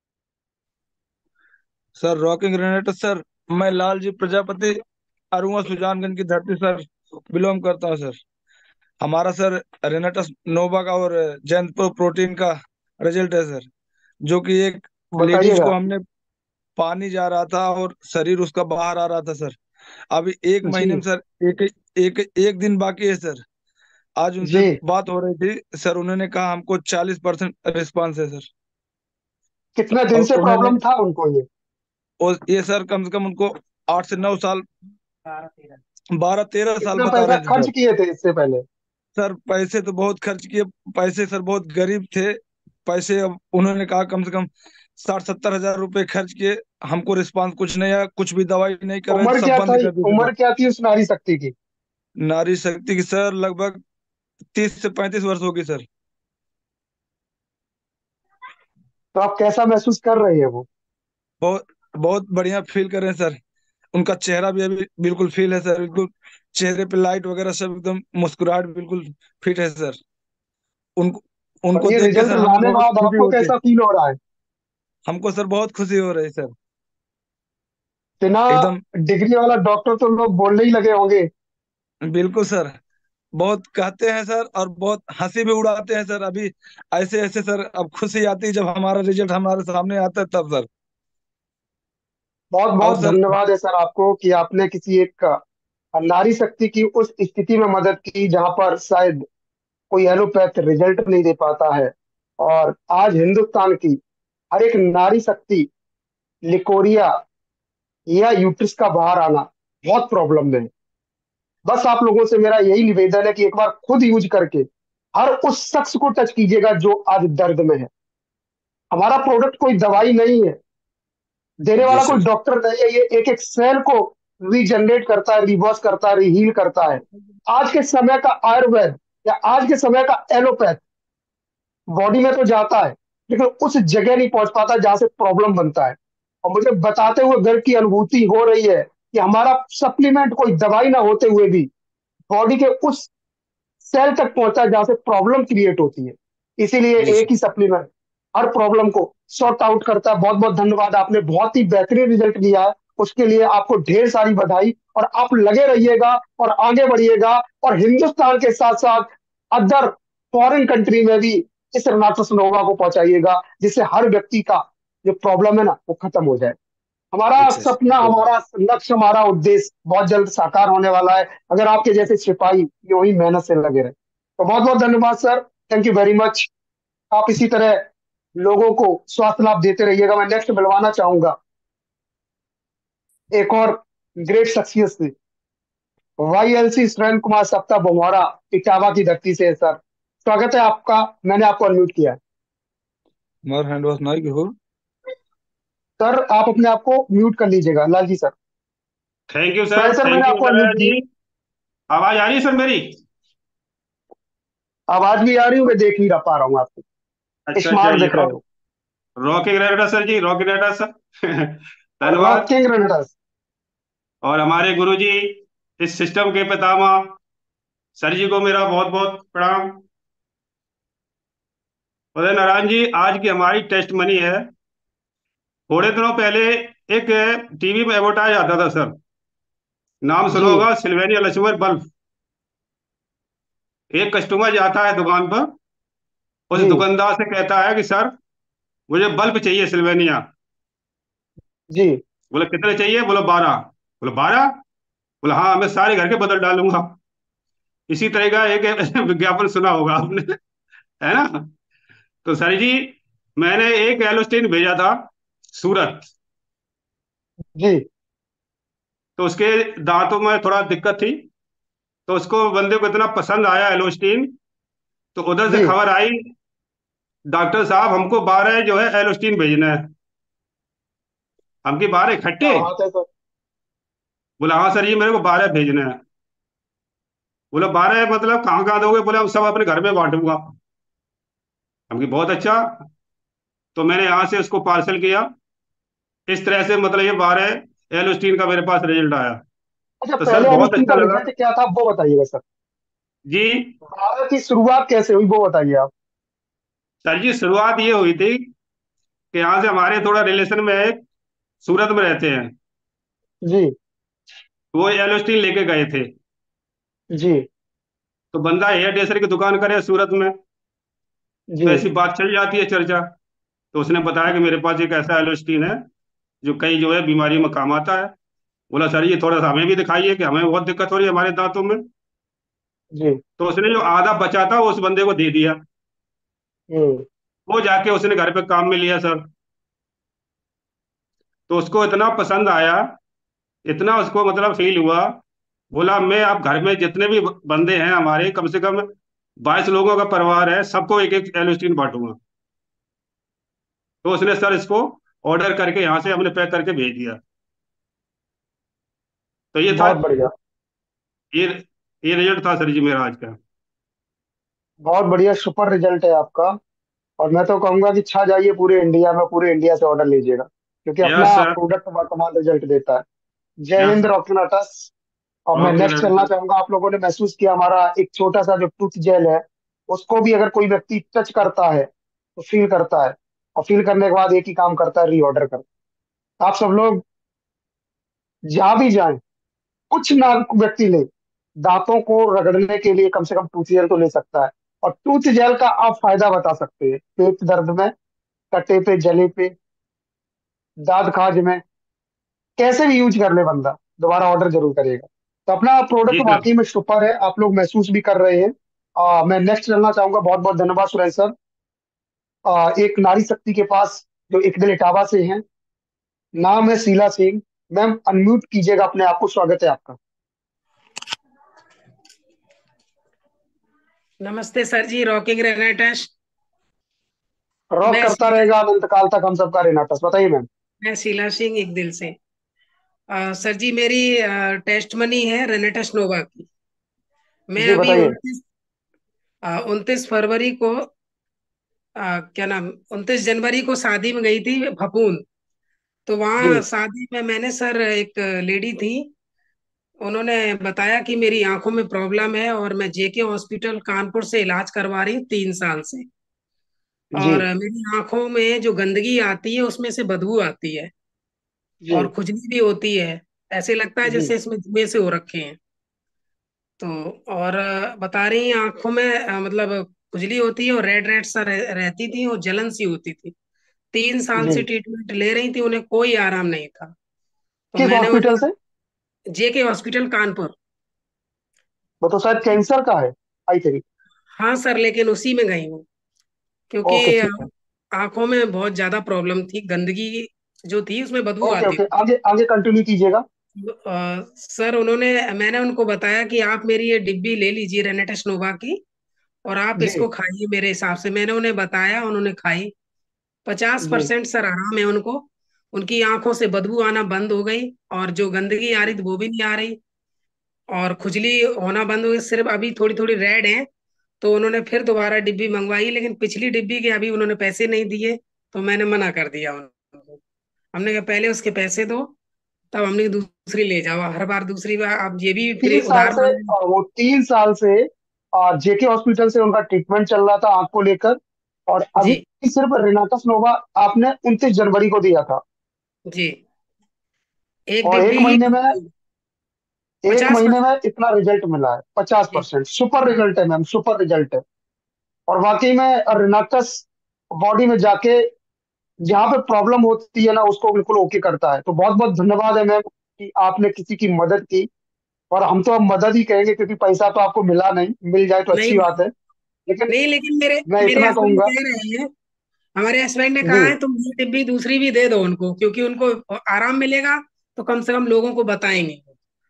सर रॉकिंग ग्रेनेड सर, मैं लालजी प्रजापति अरुआ सुजानगंज की धरती सर बिलोंग करता हूँ सर। हमारा सर रेनेटस नोवा का और जैनपुर प्रोटीन का रिजल्ट है सर, जो कि एक लेडीज को बताइएगा। हमने पानी जा रहा था और शरीर उसका बाहर आ रहा था सर। अभी एक महीने में जी सर एक एक एक दिन बाकी है सर। आज उनसे जी। बात हो रही थी सर, उन्होंने कहा हमको चालीस परसेंट रिस्पॉन्स है सर। कितने दिन और से उन्होंने, प्रॉब्लम था उनको ये? और ये सर कम से कम उनको आठ से नौ साल, बारह तेरह साल कितना बता पैसा रहे थे खर्च सर। किए थे इससे पहले? सर पैसे तो बहुत खर्च किए, पैसे सर बहुत गरीब थे पैसे। अब उन्होंने कहा कम से कम साठ सत्तर हजार रुपए खर्च किए, हमको रिस्पांस कुछ नहीं आया, कुछ भी दवाई नहीं कर रहे, उम्र सब क्या था? बंद कर दी सर। उम्र क्या थी उस नारी शक्ति की? नारी शक्ति की सर लगभग तीस से पैंतीस वर्ष होगी सर। तो आप कैसा महसूस कर रहे हैं वो? बहुत बहुत बढ़िया फील कर रहे हैं सर। उनका चेहरा भी अभी बिल्कुल फील है सर, बिल्कुल चेहरे पे लाइट वगैरह सब एकदम, मुस्कुराहट बिल्कुल फिट है सर। उनको और उनको ये देख के रिजल्ट सर हमें लाने बहुत बाद खुशी आपको होती है। कैसा फील हो रहा है? हमको सर बहुत खुशी हो रही है सर, बिना एकदम। डिग्री वाला डॉक्टर तो लोग बोलने ही लगे होंगे। बिल्कुल सर, बहुत कहते हैं सर और बहुत हंसी भी उड़ाते हैं सर। अभी ऐसे ऐसे सर अब खुशी आती है जब हमारा रिजल्ट हमारे सामने आता है तब सर। बहुत और बहुत सर, धन्यवाद है सर आपको कि आपने किसी एक नारी शक्ति की उस स्थिति में मदद की जहां पर शायद कोई एलोपैथ रिजल्ट नहीं दे पाता है। और आज हिंदुस्तान की हर एक नारी शक्ति लिकोरिया या यूट्रिस का बाहर आना बहुत प्रॉब्लम में है। बस आप लोगों से मेरा यही निवेदन है कि एक बार खुद यूज करके हर उस शख्स को टच कीजिएगा जो आज दर्द में है। हमारा प्रोडक्ट कोई दवाई नहीं है, देने जी वाला कोई सर। डॉक्टर नहीं है। ये एक एक सेल को रीजनरेट करता है, रिवर्स करता है, रिहील करता है। आज के समय का आयुर्वेद या आज के समय का एलोपैथ बॉडी में तो जाता है, लेकिन उस जगह नहीं पहुंच पाता जहां से प्रॉब्लम बनता है। और मुझे बताते हुए गर्व की अनुभूति हो रही है कि हमारा सप्लीमेंट कोई दवाई ना होते हुए भी बॉडी के उस सेल तक पहुंचा जहां से प्रॉब्लम क्रिएट होती है। इसीलिए जी एक सर। ही सप्लीमेंट हर प्रॉब्लम को सॉर्ट आउट करता है। बहुत बहुत धन्यवाद, आपने बहुत ही बेहतरीन रिजल्ट लिया है, उसके लिए आपको ढेर सारी बधाई। और आप लगे रहिएगा और आगे बढ़िएगा, और हिंदुस्तान के साथ साथ अदर फॉरेन कंट्री में भी इस रनाटस नोवा को पहुंचाइएगा, जिससे हर व्यक्ति का जो प्रॉब्लम है ना वो खत्म हो जाए। हमारा ठीक सर। सपना, हमारा लक्ष्य, हमारा उद्देश्य बहुत जल्द साकार होने वाला है, अगर आपके जैसे सिपाही यूं ही मेहनत से लगे रहे। तो बहुत बहुत धन्यवाद sir, thank you very much. आप इसी तरह लोगों को स्वास्थ्य लाभ देते रहिएगा। मैं नेक्स्ट मिलवाना चाहूंगा एक और ग्रेट शख्सियत से, Y L C Surendra Kumar सप्ता बोमवाड़ा, इटावा की धरती से है सर। स्वागत है आपका, मैंने आपको अनम्यूट किया है। हमारा हैंड वॉश नहीं हो। सर आप अपने आप को म्यूट कर लीजिएगा, Lal ji sir. Thank you sir, Surendra sir thank मैंने यू आपको नारायण अनम्यूट जी। की। आवाज आ रही है सर मेरी? आवाज भी आ रही हूँ, मैं देख नहीं पा रहा हूँ आपको, अच्छा अच्छा, स्मार्ट ये दिख रहे रॉक हो। रॉकिंग रेडा सर जी, रॉकिंग रेडा सर। धन्यवाद। Rocking runners. और हमारे गुरुजी, इस सिस्टम के पितामह सर जी को मेरा बहुत बहुत प्रणाम। उदय नारायण जी, आज की हमारी टेस्ट मनी है। थोड़े दिनों पहले एक टीवी में एडवर्टाइज आता था सर, नाम सुना जी होगा, सिल्वेनिया लक्ष्मण बल्ब। एक कस्टमर जाता है दुकान पर, उस जी दुकानदार से कहता है कि सर मुझे बल्ब चाहिए सिल्वेनिया। जी। बोले कितने चाहिए? बोले बारह। बोले बारह? बोले हाँ, मैं सारे घर के बदल डालूंगा। इसी तरह का एक विज्ञापन सुना होगा आपने, है ना? तो सर जी, मैंने एक एलोस्टीन भेजा था सूरत। जी तो उसके दांतों में थोड़ा दिक्कत थी, तो उसको बंदे को इतना पसंद आया एलोस्टीन, तो उधर से जी। खबर आई, डॉक्टर साहब हमको बारह जो है एलोस्टीन भेजना है। हमकी बारह इकट्ठे? क्या बात है सर। बोला हाँ सर, ये मेरे को बारह भेजना है। बोला बारह मतलब कहाँ कहाँ दोगे? बोले हम सब अपने घर में बांटूंगा। हमकी बहुत अच्छा। तो मैंने यहाँ से उसको पार्सल किया। इस तरह से मतलब ये बारह एलोस्टीन का मेरे पास रिजल्ट आया। अच्छा, तो सर पहले बहुत एनएसटी अच्छा का लगा। रिजल्ट क्या था वो बताइएगा सर। जी। भारत की शुरुआत कैसे हुई वो बताइए आप। सर जी शुरुआत ये हुई थी कि यहाँ से हमारे थोड़ा रिलेशन में एक सूरत में रहते हैं, जी वो एल स्टील लेके गए थे। जी तो बंदा हेयर ड्रेसर की दुकान करे सूरत में, तो जी ऐसी बात चल जाती है चर्चा। तो उसने बताया कि मेरे पास एक ऐसा एल स्टील है जो कई जो है बीमारी में काम आता है। बोला सर ये थोड़ा सा हमें भी दिखाइए कि हमें बहुत दिक्कत हो रही है हमारे दांतों में। जी। तो उसने जो आधा बचा था वो उस बंदे को दे दिया। हम्म। वो जाके उसने घर पे काम में लिया सर। तो उसको इतना पसंद आया, इतना उसको मतलब फील हुआ। बोला मैं अब घर में जितने भी बंदे हैं हमारे, कम से कम बाईस लोगों का परिवार है, सबको एक एक एलुस्टीन बांटूंगा। तो उसने सर इसको ऑर्डर करके यहाँ से हमने पैक करके भेज दिया। तो ये था, बहुत बढ़िया। ये ये रिजल्ट था सर जी मेरा आज का। बहुत बढ़िया, सुपर रिजल्ट है आपका। और मैं तो कहूंगा कि छा जाइए पूरे इंडिया में, पूरे इंडिया से ऑर्डर लीजिएगा, क्योंकि यस अपना सर। प्रोडक्ट कमाल रिजल्ट देता है। जय यस हिंद सर। रॉकी नाटस। और मैं ओके नेक्स्ट चलना सर। चाहूंगा, आप लोगों ने महसूस किया हमारा एक छोटा सा जो टूथ जेल है, उसको भी अगर कोई व्यक्ति टच करता है तो फील करता है, और फील करने के बाद एक ही काम करता है, रीऑर्डर करता है। आप सब लोग जहां भी जाएं, कुछ ना व्यक्ति ले, दांतों को रगड़ने के लिए कम से कम टूथ जेल तो ले सकता है। और टूथ जेल का आप फायदा बता सकते हैं पेट दर्द में, कटे पे, जले पे, दांत खाज में, कैसे भी यूज कर ले बंदा, दोबारा ऑर्डर जरूर करेगा। तो अपना प्रोडक्ट जी सर। वाकई में सुपर है, आप लोग महसूस भी कर रहे हैं। आ, मैं नेक्स्ट चलना चाहूंगा। बहुत बहुत धन्यवाद सुरेश सर। आ, एक नारी शक्ति के पास जो एक दिल इटावा से हैं, नाम है शीला सिंह। मैम अनम्यूट कीजिएगा अपने आप को, स्वागत है आपका। नमस्ते sir ji, rocking Renatus. Rock मैं करता शीला रहेगा अनंत काल तक हम सबका रेनाटस। बताइए मैम। मैं शीला सिंह एक दिल से। अ, सर जी मेरी टेस्ट मनी है रेनेटेश नोवा की। मैं जी अभी बताइए। उनतीस उनतीस फरवरी को, अ, क्या नाम, उनतीस जनवरी को शादी में गई थी भपून। तो वहाँ जी शादी में मैंने सर, एक लेडी थी, उन्होंने बताया कि मेरी आंखों में प्रॉब्लम है और मैं जेके हॉस्पिटल कानपुर से इलाज करवा रही हूँ तीन साल से। जी और मेरी आंखों में जो गंदगी आती है उसमें से बदबू आती है जी और खुजली भी होती है। ऐसे लगता है जी जैसे इसमें धुएं से हो रखे हैं। तो और अ, बता रही हैं आंखों में, अ, मतलब खुजली होती है और रेड रेड सा रह, रहती थी और जलन सी होती थी। तीन साल जी। से ट्रीटमेंट ले रही थी, उन्हें कोई आराम नहीं था। तो किस मैंने हॉस्पिटल से? उन्हें जेके हॉस्पिटल कानपुर। वो तो शायद कैंसर का है, आई थिंक। हाँ सर, लेकिन उसी में गई हूँ क्योंकि ओके अ, ठीक है। आंखों में बहुत ज्यादा प्रॉब्लम थी, गंदगी जो थी उसमें बदबू ओके आती ओके, थी। आगे आगे कंटिन्यू कीजिएगा। अ, सर उन्होंने मैंने उनको बताया कि आप मेरी ये डिब्बी ले लीजिए रेनेटेश नोवा की, और आप जी इसको खाइए मेरे हिसाब से। मैंने उन्हें बताया, उन्होंने खाई। पचास जी परसेंट सर आराम है उनको। उनकी आंखों से बदबू आना बंद हो गई और जो गंदगी आ रही थी वो भी नहीं आ रही, और खुजली होना बंद हो गई। सिर्फ अभी थोड़ी थोड़ी रेड है। तो उन्होंने फिर दोबारा डिब्बी मंगवाई, लेकिन पिछली डिब्बी के अभी उन्होंने पैसे नहीं दिए। तो मैंने मना कर दिया उनको। हमने कहा पहले उसके पैसे दो, तब हमने दूसरी ले जाओ। हर बार दूसरी बार आप ये भी फिर तीन साल उधार से मांग। अ, वो तीन साल से जेके हॉस्पिटल से उनका ट्रीटमेंट चल रहा था आंख को लेकर। और अभी जी सिर्फ रेनाटस नोवा आपने उनतीस जनवरी को दिया था, जी। एक और एक डिब्बी ही महीने में एक पचास महीने परसेंट में इतना रिजल्ट मिला है। पचास जी। परसेंट सुपर रिजल्ट है मैम, सुपर रिजल्ट है। और वाकई में रेनाटस बॉडी में जाके जहाँ पे प्रॉब्लम होती है ना, उसको बिल्कुल ओके करता है। तो बहुत बहुत धन्यवाद है मैम कि आपने किसी की मदद की। और हम तो अब मदद ही कहेंगे, क्योंकि पैसा तो आपको मिला नहीं, मिल जाए तो नहीं अच्छी बात नहीं है। लेकिन नहीं, लेकिन मेरे मैं मेरे इतना हस्बैंड कहूंगा। कह रहे हैं, हमारे हस्बैंड ने जी। कहा है तुम ये डिब्बी दूसरी भी दे दो उनको, क्योंकि उनको आराम मिलेगा तो कम से कम लोगों को बताएंगे।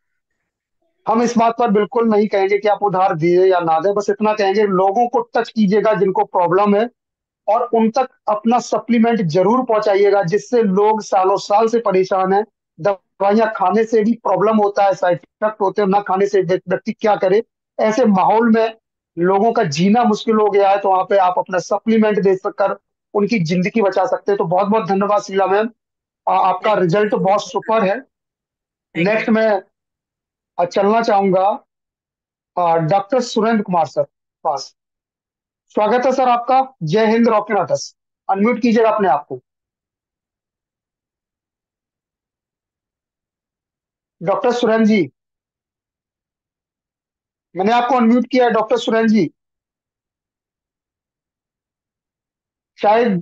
हम इस बात पर बिल्कुल नहीं कहेंगे कि आप उधार दिए या ना दे, बस इतना कहेंगे लोगों को टच कीजिएगा जिनको प्रॉब्लम है, और उन तक अपना सप्लीमेंट जरूर पहुंचाइएगा, जिससे लोग सालों साल से परेशान है। दवाइयां खाने से भी प्रॉब्लम होता है, साइड इफेक्ट होते हैं, ना खाने से व्यक्ति व्यक्ति क्या करे। ऐसे माहौल में लोगों का जीना मुश्किल हो गया है, तो वहां पे आप अपना सप्लीमेंट दे कर उनकी जिंदगी बचा सकते हैं। तो बहुत बहुत धन्यवाद शीला मैम, आ- आपका थैंक रिजल्ट बहुत सुपर है। Thank you. नेक्स्ट मैं आ, चलना चाहूंगा डॉक्टर सुरेंद्र कुमार सर पास। स्वागत है सर आपका। जय हिंद रॉकी नाटस। अनम्यूट कीजिएगा अपने आप को। डॉक्टर सुरेंद्र जी, मैंने आपको अनम्यूट किया है डॉक्टर सुरेंद्र जी। शायद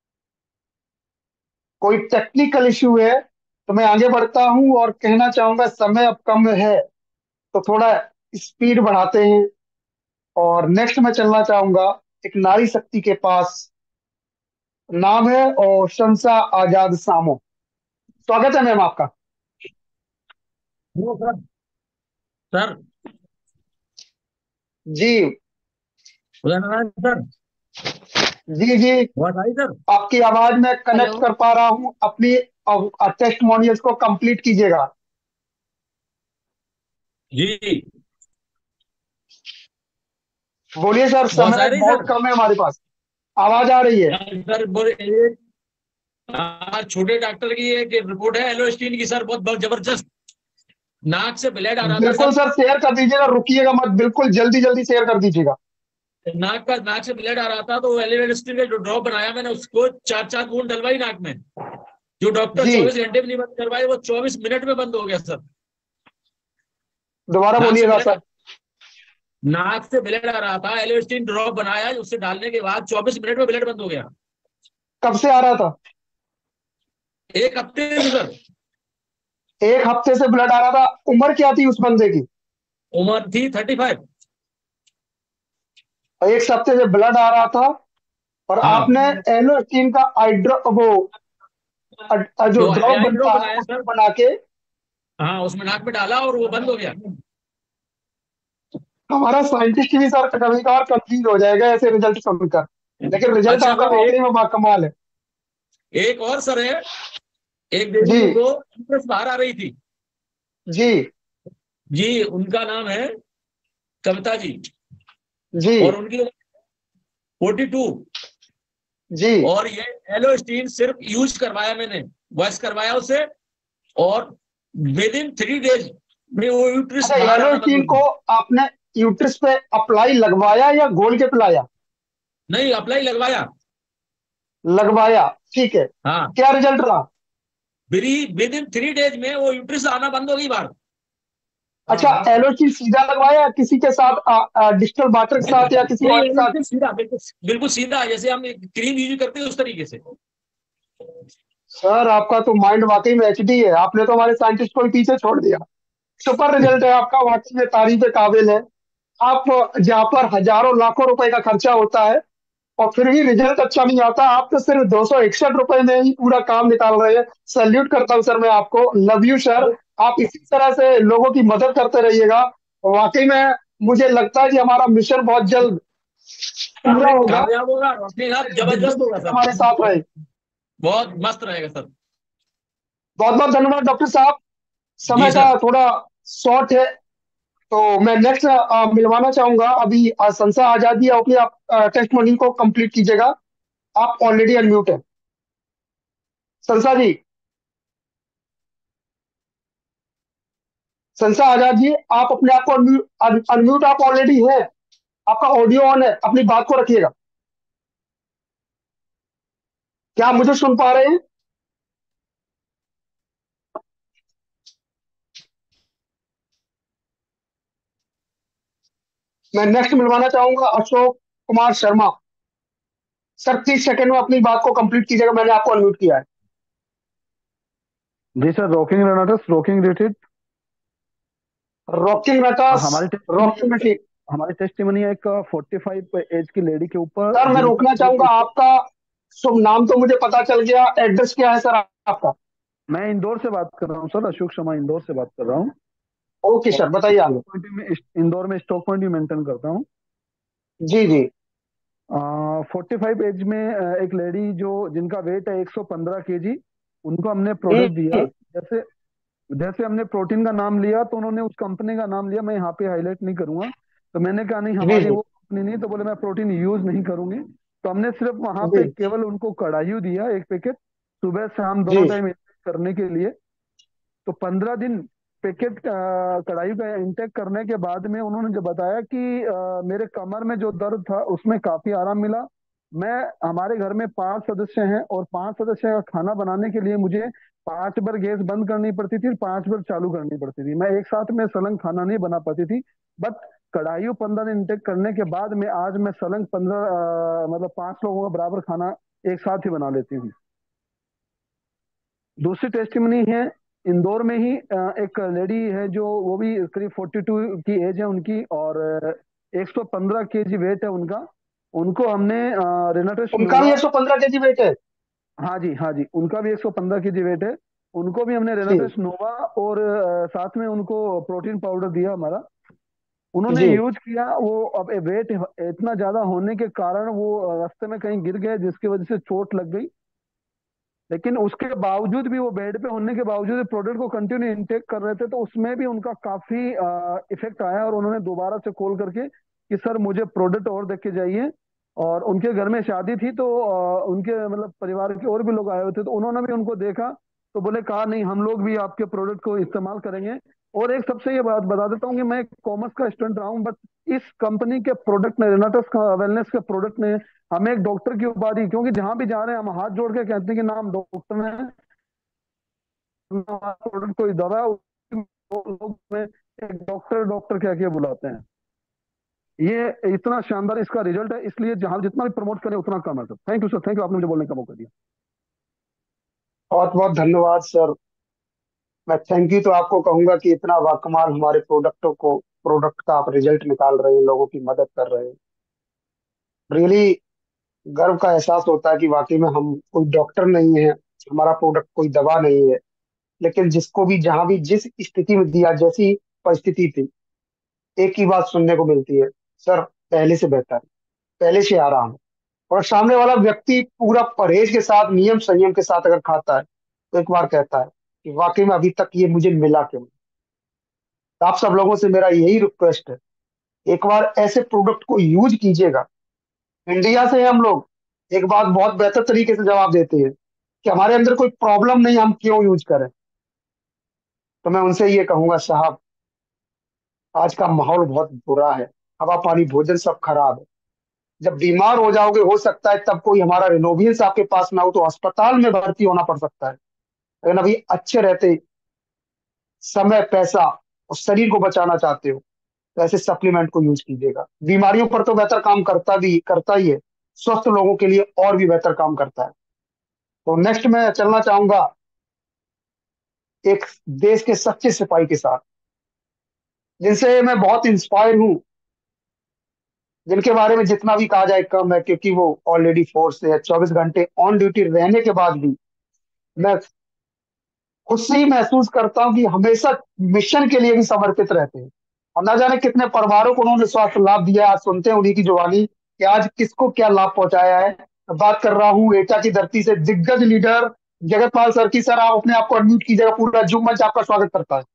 कोई टेक्निकल इश्यू है, तो मैं आगे बढ़ता हूं और कहना चाहूंगा समय अब कम है तो थोड़ा स्पीड बढ़ाते हैं। और नेक्स्ट मैं चलना चाहूंगा एक नारी शक्ति के पास। नाम है और शंसा आजाद सामो। स्वागत है मैम आपका। Hello sir. Sir ji Udaynarayan sir, जी जी, बहुत आई सर। आपकी आवाज में कनेक्ट हेलो। कर पा रहा हूं। अपनी टेस्टिमोनियल्स को कंप्लीट कीजिएगा। जी बोलिए सर, बहुत आ समय रही बहुत सर। कम है हमारे पास। आवाज आ रही है। हाँ, सर बोले एक हाँ, छोटे डॉक्टर की एक रिपोर्ट है एलोस्टीन की सर, बहुत बहुत जबरदस्त। नाक से ब्लड आ रहा था बिल्कुल सर। सर, शेयर कर दीजिएगा, रुकिएगा मत, बिल्कुल जल्दी जल्दी शेयर कर दीजिएगा। नाक का नाक से ब्लड आ रहा था, तो एलोस्टीन का जो ड्रॉप बनाया मैंने, उसको चार चार बूंद डलवाई नाक में। जो डॉक्टर जी, चौबीस घंटे में नहीं बंद करवाए, वो चौबीस मिनट में बंद हो गया सर। दोबारा नाक से बोलिएगा ब्लड सर। नाक से ब्लड आ रहा था, एलोस्टीन ड्रॉप बनाया, उससे डालने के बाद चौबीस मिनट में ब्लड बंद हो गया। कब से आ रहा था? एक हफ्ते से सर। एक हफ्ते से ब्लड आ रहा था। उम्र क्या थी उस बंदे की? उम्र थी थर्टी फाइव। और एक हफ्ते से ब्लड आ रहा था और हाँ, आपने एलोस्टीन का आइड्रो वो अ- अ- जो जो ड्रॉप आई ड्रॉप बनता है बनाया उसको सर, बना के हाँ उसमें नाक में डाला और वो बंद हो गया। हमारा साइंटिस्ट भी सर कभी कभार कंफ्यूज हो जाएगा ऐसे रिजल्ट सुनकर, लेकिन रिजल्ट अच्छा आपका सर, वाकई एक में बाकमाल है। एक और सर है। एक जी लेडी को इंट्रेस्ट बाहर आ रही थी। जी जी, उनका नाम है कविता जी। जी और उनकी फोर्टी टू। जी। और ये एलोस्टीन सिर्फ यूज करवाया मैंने, वॉइस करवाया उसे, और विद इन थ्री डेज में वो यूट्रिस अच्छा, बाहर आना बंद हो एलोस्टीन को गई। आपने यूट्रस पे अप्लाई लगवाया या घोल के पिलाया? नहीं, अप्लाई लगवाया। लगवाया, ठीक है। हाँ, क्या रिजल्ट रहा? विद इन थ्री डेज में वो यूट्रिस आना बंद हो गई बाहर। अच्छा, एलोस्टीन सीधा लगवाया या किसी के साथ, डिजिटल वाटर के साथ या किसी नहीं, और के साथ? बिल्कुल सीधा, बिल्कुल बिल्कुल सीधा, जैसे हम क्रीम यूज करते हैं उस तरीके से। सर आपका तो माइंड वाकई में एचडी है। आपने तो हमारे साइंटिस्ट को ही पीछे छोड़ दिया। सुपर रिजल्ट है आपका, वाकई में तारीफ के काबिल है। आप जहाँ पर हजारों लाखों रुपए का खर्चा होता है और फिर भी रिजल्ट अच्छा नहीं आता, आप तो सिर्फ दो सौ इकसठ रुपए में ही पूरा काम निकाल रहे हैं। सैल्यूट करता हूँ सर मैं आपको। Love you sir. आप इसी तरह से लोगों की मदद करते रहिएगा। वाकई में मुझे लगता है कि हमारा मिशन बहुत जल्द पूरा होगा। कामयाब होगा, रोशनी साहब जबरदस्त होगा सर। हमारे साथ रहे। बहुत मस्त रहेगा सर। बहुत बहुत धन्यवाद डॉक्टर साहब। जी समय का सर। थोड़ा शॉर्ट है तो मैं नेक्स्ट मिलवाना चाहूंगा। अभी अ, संसा आजादी है, अपनी आप टेस्ट मॉर्निंग को कंप्लीट कीजिएगा। आप ऑलरेडी अनम्यूट है संसा जी। संसा आजाद जी, आप अपने आप को अनम्यूट अनम्यूट आप ऑलरेडी है। आपका ऑडियो ऑन है, अपनी बात को रखिएगा। क्या आप मुझे सुन पा रहे हैं? मैं नेक्स्ट मिलवाना चाहूंगा अशोक कुमार शर्मा। सर तीस सेकंड में अपनी बात को कंप्लीट कीजिएगा, मैंने आपको अनम्यूट किया है। जी sir, rocking Renatus, rocking rated. Rocking नटस। हमारी टेस्टिमनी रॉकिंग में ठीक। हमारी टेस्टिमनी एक फोर्टी फाइव एज की लेडी के ऊपर, सर मैं जिनका रोकना चाहूंगा, weight- आपका शुभ नाम तो मुझे पता चल गया, एड्रेस क्या है सर आपका? मैं इंदौर से बात कर रहा हूँ सर, अशोक शर्मा इंदौर से बात कर रहा हूँ। ओके सर, बताइए आगे। पॉइंट में इंदौर में स्टॉक पॉइंट भी मेंटेन करता हूँ। जी जी फोर्टी फाइव एज में अ, एक लेडी जो जिनका वेट है एक सौ पंद्रह के जी, उनको हमने हम्म, प्रोडक्ट दिया। हम्म, जैसे जैसे हमने प्रोटीन का नाम लिया तो उन्होंने उस कंपनी का नाम लिया, मैं यहाँ पे हाईलाइट नहीं करूंगा। तो मैंने कहा नहीं, जी हमारी जी वो कंपनी नहीं, तो बोले मैं प्रोटीन यूज नहीं करूंगी। तो हमने सिर्फ वहां पे जी केवल उनको कड़ाही दिया, एक पैकेट, सुबह शाम जी दोनों टाइम करने के लिए। तो पंद्रह दिन पैकेट कढ़ाई का इंटेक करने के बाद में उन्होंने जो बताया कि अ, मेरे कमर में जो दर्द था उसमें काफी आराम मिला। मैं हमारे घर में पांच सदस्य हैं और पांच सदस्य का खाना बनाने के लिए मुझे पांच बार गैस बंद करनी पड़ती थी और पांच बार चालू करनी पड़ती थी। मैं एक साथ में सलंग खाना नहीं बना पाती थी। बट कढ़ाई पंद्रह दिन इंटेक करने के बाद में आज मैं सलंग पंद्रह मतलब पांच लोगों का बराबर खाना एक साथ ही बना लेती हूँ। दूसरी टेस्टिमनी है इंदौर में ही, अ, एक लेडी है जो वो भी करीब फोर्टी टू की एज है उनकी और एक सौ पंद्रह के जी वेट है उनका। उनको हमने रेनाटेस्ट उनका भी नोवा। एक सौ पंद्रह के जी वेट है? हाँ जी, हाँ जी, उनका भी एक सौ पंद्रह के जी वेट है। उनको भी हमने जी रेनाटेस्ट नोवा और अ, साथ में उनको प्रोटीन पाउडर दिया हमारा। उन्होंने जी। यूज किया। वो अब वेट इतना ज्यादा होने के कारण वो रास्ते में कहीं गिर गए जिसकी वजह से चोट लग गई। लेकिन उसके बावजूद भी वो बेड पे होने के बावजूद प्रोडक्ट को कंटिन्यू इनटेक कर रहे थे, तो उसमें भी उनका काफी इफेक्ट आया और उन्होंने दोबारा से कॉल करके कि सर मुझे प्रोडक्ट और देख के जाइए। और उनके घर में शादी थी तो अ, उनके मतलब परिवार के और भी लोग आए हुए थे, तो उन्होंने भी उनको देखा तो बोले कहा नहीं हम लोग भी आपके प्रोडक्ट को इस्तेमाल करेंगे। और एक सबसे ये बात बता देता हूँ कि मैं कॉमर्स का स्टूडेंट रहा हूँ, बट इस कंपनी के प्रोडक्ट ने, रेनाटस का वेलनेस के प्रोडक्ट ने हमें एक डॉक्टर की उपाधि, क्योंकि जहां भी जा रहे हैं हम हाथ जोड़ के कहते हैं कि नाम डॉक्टर है, प्रोडक्ट कोई दवा है, वो लोग में एक डॉक्टर डॉक्टर कह के बुलाते हैं। ये इतना शानदार इसका रिजल्ट है, इसलिए जहां जितना भी प्रमोट करें उतना कम है sir. Thank you sir, thank you, आपने मुझे बोलने का मौका दिया। बहुत बहुत धन्यवाद सर। मैं थैंक यू तो आपको कहूंगा कि इतना वाकमाल हमारे प्रोडक्टों को प्रोडक्ट का आप रिजल्ट निकाल रहे हैं, लोगों की मदद कर रहे हैं। रियली गर्व का एहसास होता है कि वाकई में हम कोई डॉक्टर नहीं है, हमारा प्रोडक्ट कोई दवा नहीं है, लेकिन जिसको भी जहां भी जिस स्थिति में दिया, जैसी परिस्थिति थी, एक ही बात सुनने को मिलती है, सर पहले से बेहतर है, पहले से आराम है। और सामने वाला व्यक्ति पूरा परहेज के साथ, नियम संयम के साथ अगर खाता है तो एक बार कहता है कि वाकई में अभी तक ये मुझे मिला क्यों। तो आप सब लोगों से मेरा यही रिक्वेस्ट है, एक बार ऐसे प्रोडक्ट को यूज कीजिएगा। इंडिया से हम लोग एक बात बहुत बेहतर तरीके से जवाब देते हैं कि हमारे अंदर कोई प्रॉब्लम नहीं, हम क्यों यूज करें। तो मैं उनसे ये कहूंगा, साहब आज का माहौल बहुत बुरा है, हवा पानी भोजन सब खराब है। जब बीमार हो जाओगे, हो सकता है तब कोई हमारा रिनोवियंस आपके पास ना हो तो अस्पताल में भर्ती होना पड़ सकता है। लेकिन अभी अच्छे रहते, समय पैसा और शरीर को बचाना चाहते हो तो ऐसे सप्लीमेंट को यूज कीजिएगा। बीमारियों पर तो बेहतर काम करता भी करता ही है, स्वस्थ लोगों के लिए और भी बेहतर काम करता है। तो नेक्स्ट मैं चलना चाहूंगा एक देश के सच्चे सिपाही के साथ, जिनसे मैं बहुत इंस्पायर हूं, जिनके बारे में जितना भी कहा जाए कम है, क्योंकि वो ऑलरेडी फोर्स से है। चौबीस घंटे ऑन ड्यूटी रहने के बाद भी मैं खुद से ही महसूस करता हूँ कि हमेशा मिशन के लिए भी समर्पित रहते हैं। और ना जाने कितने परिवारों को उन्होंने स्वास्थ्य लाभ दिया है। आज सुनते हैं उन्हीं की जुबानी कि आज किसको क्या लाभ पहुंचाया है। मैं बात कर रहा हूँ एटा की धरती से दिग्गज लीडर जगतपाल सर की। सर आप अपने आप को अनम्यूट कीजिएगा, पूरा जुम मंच आपका स्वागत करता है।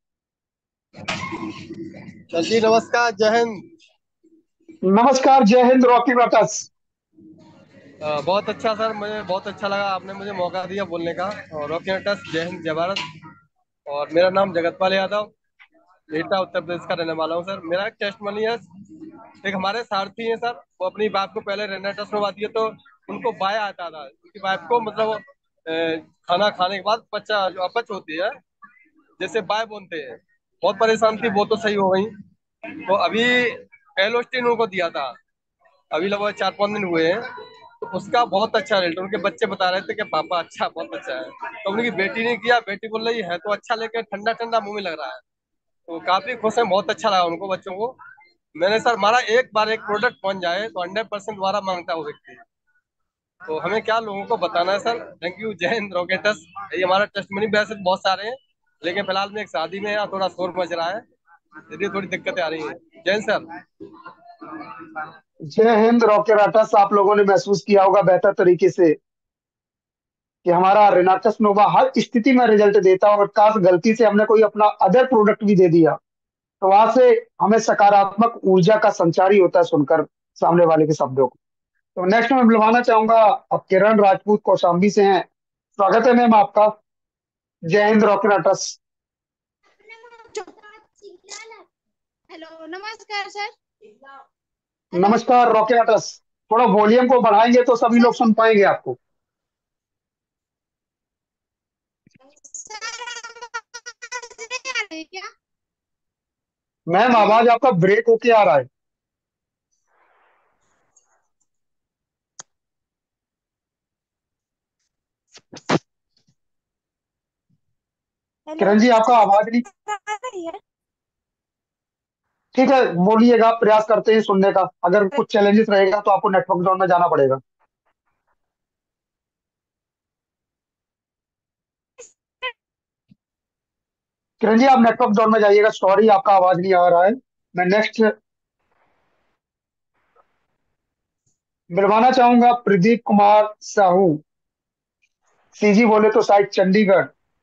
सर जी नमस्कार, जय हिंद। नमस्कार, जय हिंद, रॉकी ब्रदर्स। अ, बहुत अच्छा सर, मुझे बहुत अच्छा लगा आपने मुझे मौका दिया बोलने का। और रॉकी नटस, जय हिंद जय भारत। और मेरा नाम जगतपाल यादव, एटा उत्तर प्रदेश का रहने वाला हूँ सर। मेरा एक टेस्टमनी है, एक हमारे सारथी हैं सर, वो अपनी वाइफ को पहले रेनाटस में बात तो उनको बाया आता था। उनकी वाइफ को मतलब अ, खाना खाने के बाद पचा जो अपच होती है, जैसे बाय बोलते हैं, बहुत परेशान थी। वो तो सही हो गई। तो अभी एलोस्टिन उनको दिया था, अभी लगभग चार पांच दिन हुए हैं। तो उसका बहुत अच्छा रिजल्ट, उनके बच्चे बता रहे थे कि पापा अच्छा, बहुत अच्छा है। तो उनकी बेटी ने किया, बेटी बोल रही है तो अच्छा, लेके ठंडा ठंडा मुंह में लग रहा है। तो काफी खुश है, बहुत अच्छा लगा उनको, बच्चों को। मैंने सर मारा, एक बार एक प्रोडक्ट बन जाए तो हंड्रेड परसेंट दोबारा मांगता है वो व्यक्ति। तो हमें क्या लोगों को बताना है सर। थैंक यू, जय हिंद, रॉकेटस। ये हमारा टेस्ट मनी वैसे बहुत सारे हैं, लेकिन फिलहाल में एक शादी में यहाँ थोड़ा शोर मच रहा है, इसलिए थोड़ी दिक्कतें आ रही हैं। जय हिंद सर। जय हिंद रॉकी राटस। आप लोगों ने महसूस किया होगा बेहतर तरीके से कि हमारा रेनाटस नोवा हर स्थिति में रिजल्ट देता है। और काश गलती से हमने कोई अपना अदर प्रोडक्ट भी दे दिया तो वहां से हमें सकारात्मक ऊर्जा का संचार ही होता है सुनकर सामने वाले के शब्दों को। तो नेक्स्ट मैं बुलवाना चाहूंगा, अब किरण राजपूत कौशाम्बी से हैं। स्वागत है मैम आपका। जय हिंद रॉकी राटस। हेलो नमस्कार सर। नमस्कार रॉकेटस। थोड़ा वॉल्यूम को बढ़ाएंगे तो सभी लोग सुन पाएंगे आपको। सर आवाज नहीं आ रही क्या? मैम आवाज आपका ब्रेक होके आ रहा है। हेलो किरण जी आपका आवाज नहीं। आ रही है? ठीक है बोलिएगा, प्रयास करते हैं सुनने का। अगर कुछ चैलेंजेस रहेगा तो आपको नेटवर्क जोन में जाना पड़ेगा। किरण जी आप नेटवर्क जोन में जाइएगा। सॉरी आपका आवाज नहीं आ रहा है। मैं नेक्स्ट मिलवाना चाहूंगा प्रदीप कुमार साहू, सीजी बोले तो साइड चंडीगढ़।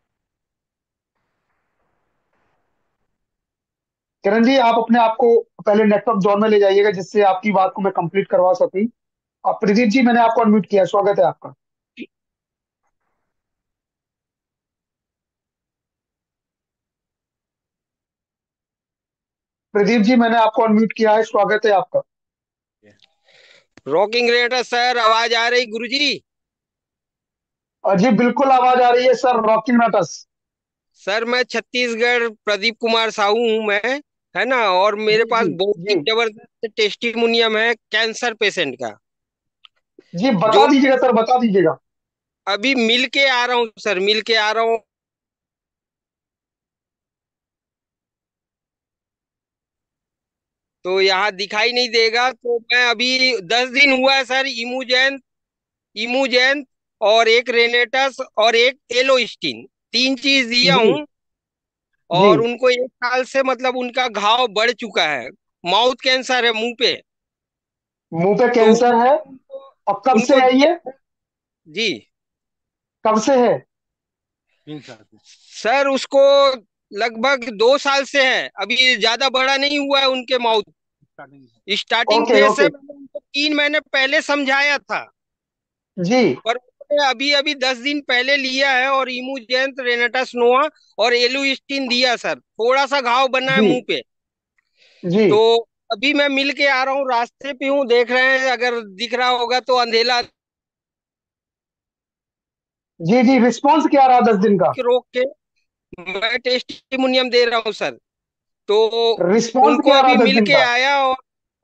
किरण जी आप अपने आप को पहले नेटवर्क जोन में ले जाइएगा जिससे आपकी बात को मैं कंप्लीट करवा सकूं। आप प्रदीप जी मैंने आपको अनम्यूट किया, स्वागत है आपका। प्रदीप जी मैंने आपको अनम्यूट किया है, स्वागत है आपका। रॉकिंग रेटर सर, आवाज आ रही गुरुजी? और जी बिल्कुल आवाज आ रही है सर, रॉकिंग नटस। सर मैं छत्तीसगढ़ प्रदीप कुमार साहू हूँ मैं, है ना। और मेरे जी पास जी बहुत ही जी जबरदस्त टेस्टिमोनियम है कैंसर पेशेंट का, जी बता जो दीजिएगा सर, बता दीजिएगा। अभी मिल के आ रहा हूँ सर, मिल के आ रहा हूँ। तो यहाँ दिखाई नहीं देगा, तो मैं अभी दस दिन हुआ है सर। इमूजैन, इमूजैन और एक रेनेटस और एक एलोस्टिन, तीन चीज दिया जी हूँ। जी और उनको एक साल से मतलब उनका घाव बढ़ चुका है, माउथ कैंसर है मुंह पे। मुंह पे तो कैंसर है। और कब से उनको है ये? जी कब से है? सर उसको लगभग दो साल से है, अभी ज्यादा बड़ा नहीं हुआ है उनके माउथ। स्टार्टिंग ओके फेज से ओके। मैंने उनको तीन महीने पहले समझाया था, जी पर उन्होंने अभी अभी दस दिन पहले लिया है। और इमूजेंट, रेनाटास नोवा और एलुस्टिन दिया सर। थोड़ा सा घाव बना है जी मुंह पे। जी तो अभी मैं मिल के आ रहा हूँ, रास्ते पे हूँ, देख रहे हैं अगर दिख रहा होगा तो अंधेला जी जी रिस्पॉन्स क्या रहा दस दिन का? रोक के मैं टेस्टिमोनियम दे रहा हूँ सर। तो रिस्पॉन्स उनको क्या रहा अभी दस मिल दिन के का? आया। और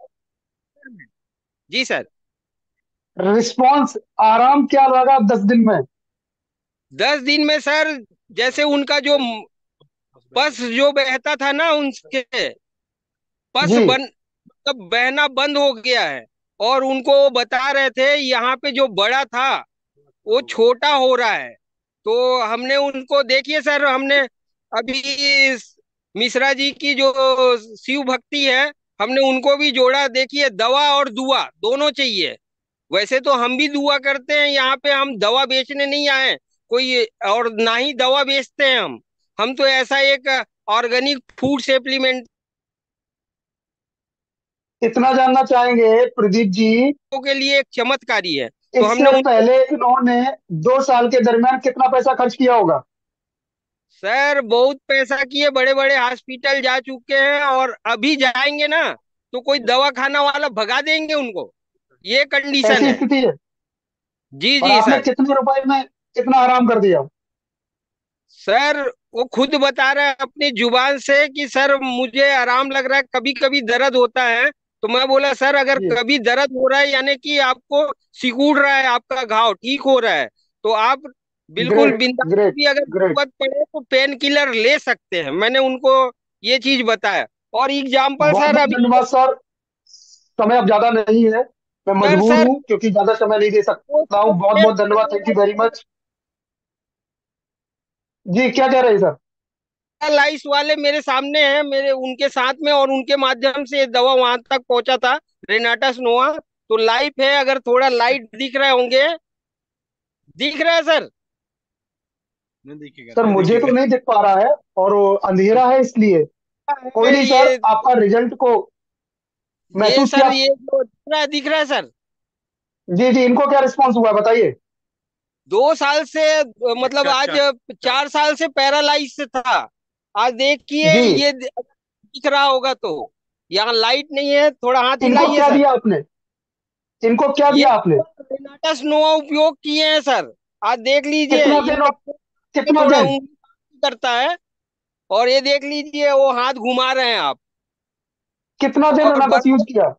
जी सर, रिस्पॉन्स आराम क्या लगा दस दिन में? दस दिन में सर जैसे उनका जो पस जो बहता था ना, उनके पस जी बन मतलब बहना बंद हो गया है। और उनको वो बता रहे थे यहाँ पे जो बड़ा था वो छोटा हो रहा है। तो हमने उनको, देखिए सर, हमने अभी इस मिश्रा जी की जो शिव भक्ति है, हमने उनको भी जोड़ा। देखिए दवा और दुआ दोनों चाहिए। वैसे तो हम भी दुआ करते हैं, यहाँ पे हम दवा बेचने नहीं आए कोई, और ना ही दवा बेचते हैं हम हम तो ऐसा एक ऑर्गेनिक फूड सप्लीमेंट इतना जानना चाहेंगे प्रदीप जी, के लिए एक चमत्कारी है। तो हमने इससे उनको, पहले इन्होंने दो साल के दरमियान कितना पैसा खर्च किया होगा? सर बहुत पैसा किए, बड़े बड़े हॉस्पिटल जा चुके हैं, और अभी जाएंगे ना तो कोई दवा खाना वाला भगा देंगे उनको, ये कंडीशन ऐसी है। स्थिति है। जी और जी आपने सर। कितने रुपए में इतना आराम कर दिया? सर वो खुद बता रहे हैं अपनी जुबान से कि सर मुझे आराम लग रहा है, कभी कभी दर्द होता है। तो मैं बोला सर अगर जी कभी दर्द हो रहा है यानी कि आपको सिकुड़ रहा है, आपका घाव ठीक हो रहा है, तो आप बिल्कुल ग्रेट बिंदास ग्रेट भी, अगर ग्रेट। जरूरत पड़े तो पेन किलर ले सकते हैं। मैंने उनको ये चीज बताया। और एग्जाम्पल बहुत सर बहुत अभी, धन्यवाद सर। समय अब ज्यादा नहीं है, मैं सर मजबूर सर हूँ क्योंकि ज्यादा समय नहीं दे वो सकता हूँ। बहुत बहुत धन्यवाद, थैंक यू वेरी मच। जी क्या कह रहे हैं सर? लाइस वाले मेरे सामने हैं, मेरे उनके साथ में, और उनके माध्यम से ये दवा वहां तक पहुंचा था, रेनाटा स्नोवा। तो लाइफ है, अगर थोड़ा लाइट दिख रहे होंगे, दिख रहा है सर? नहीं दिखेगा, सर नहीं मुझे तो दिखेगा। नहीं दिख पा रहा है और वो अंधेरा है इसलिए। कोई है नहीं सर, ये आपका रिजल्ट को ये महसूस सर, किया। ये जो दिख रहा है, दिख रहा है सर। जी जी इनको क्या रिस्पॉन्स हुआ है बताइए। दो साल से अ, मतलब चार आज चार चार साल से पैरालाइज से था। आज देखिए जी ये दिख रहा होगा तो। यहाँ लाइट नहीं है, थोड़ा हाथ इनको हिलाइए क्या सर। दिया आपने? इनको क्या ये दिया आपने? रेनाटस नोवा उपयोग किए हैं सर, आज देख लीजिए। कितना दिन? इनका कितना थोड़ा दिन? उंगली करता है, और ये देख लीजिए वो हाथ घुमा रहे हैं आप। कितना दिन और रेनाटस यूज किया?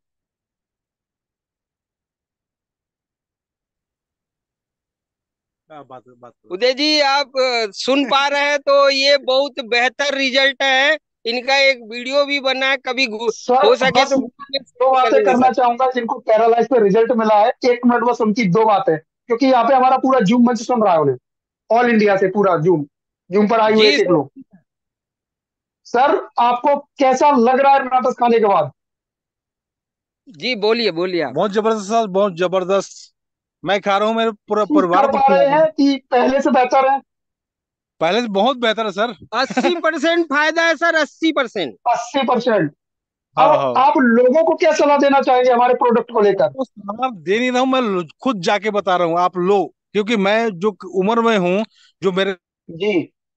बात बात उदय जी, आप अ, सुन पा रहे हैं तो ये बहुत बेहतर रिजल्ट है। इनका एक वीडियो भी बना है, कभी गु- सर हो सके बस तो दो शेयर बातें करेंगे करना सर। चाहूंगा जिनको पैरालाइज पे रिजल्ट मिला है। एक मिनट बस उनकी दो बातें, क्योंकि यहाँ पे हमारा पूरा जूम मंच सुन रहा है उन्हें, ऑल इंडिया से पूरा जूम जूम पर आए हुए जी एक एक सर। लोग। सर आपको कैसा लग रहा है रेनाटस खाने के बाद? जी बोलिए बोलिए आप। बहुत जबरदस्त सर, बहुत जबरदस्त। मैं खा रहा हूँ, मेरे पूरा ठीक परिवार कर को पा खिला रहे रहा हूँ। हैं कि पहले से बेहतर है? पहले से बहुत बेहतर है सर। अस्सी परसेंट फायदा है सर, अस्सी परसेंट। अस्सी परसेंट। हाँ अब हाँ। आप लोगों को क्या सलाह देना चाहेंगे हमारे प्रोडक्ट को लेकर? वो सलाह दे नहीं रहा हूँ, मैं लो- खुद जाके बता रहा हूँ, आप लो। क्योंकि मैं जो उम्र में हूँ, जो मेरे जी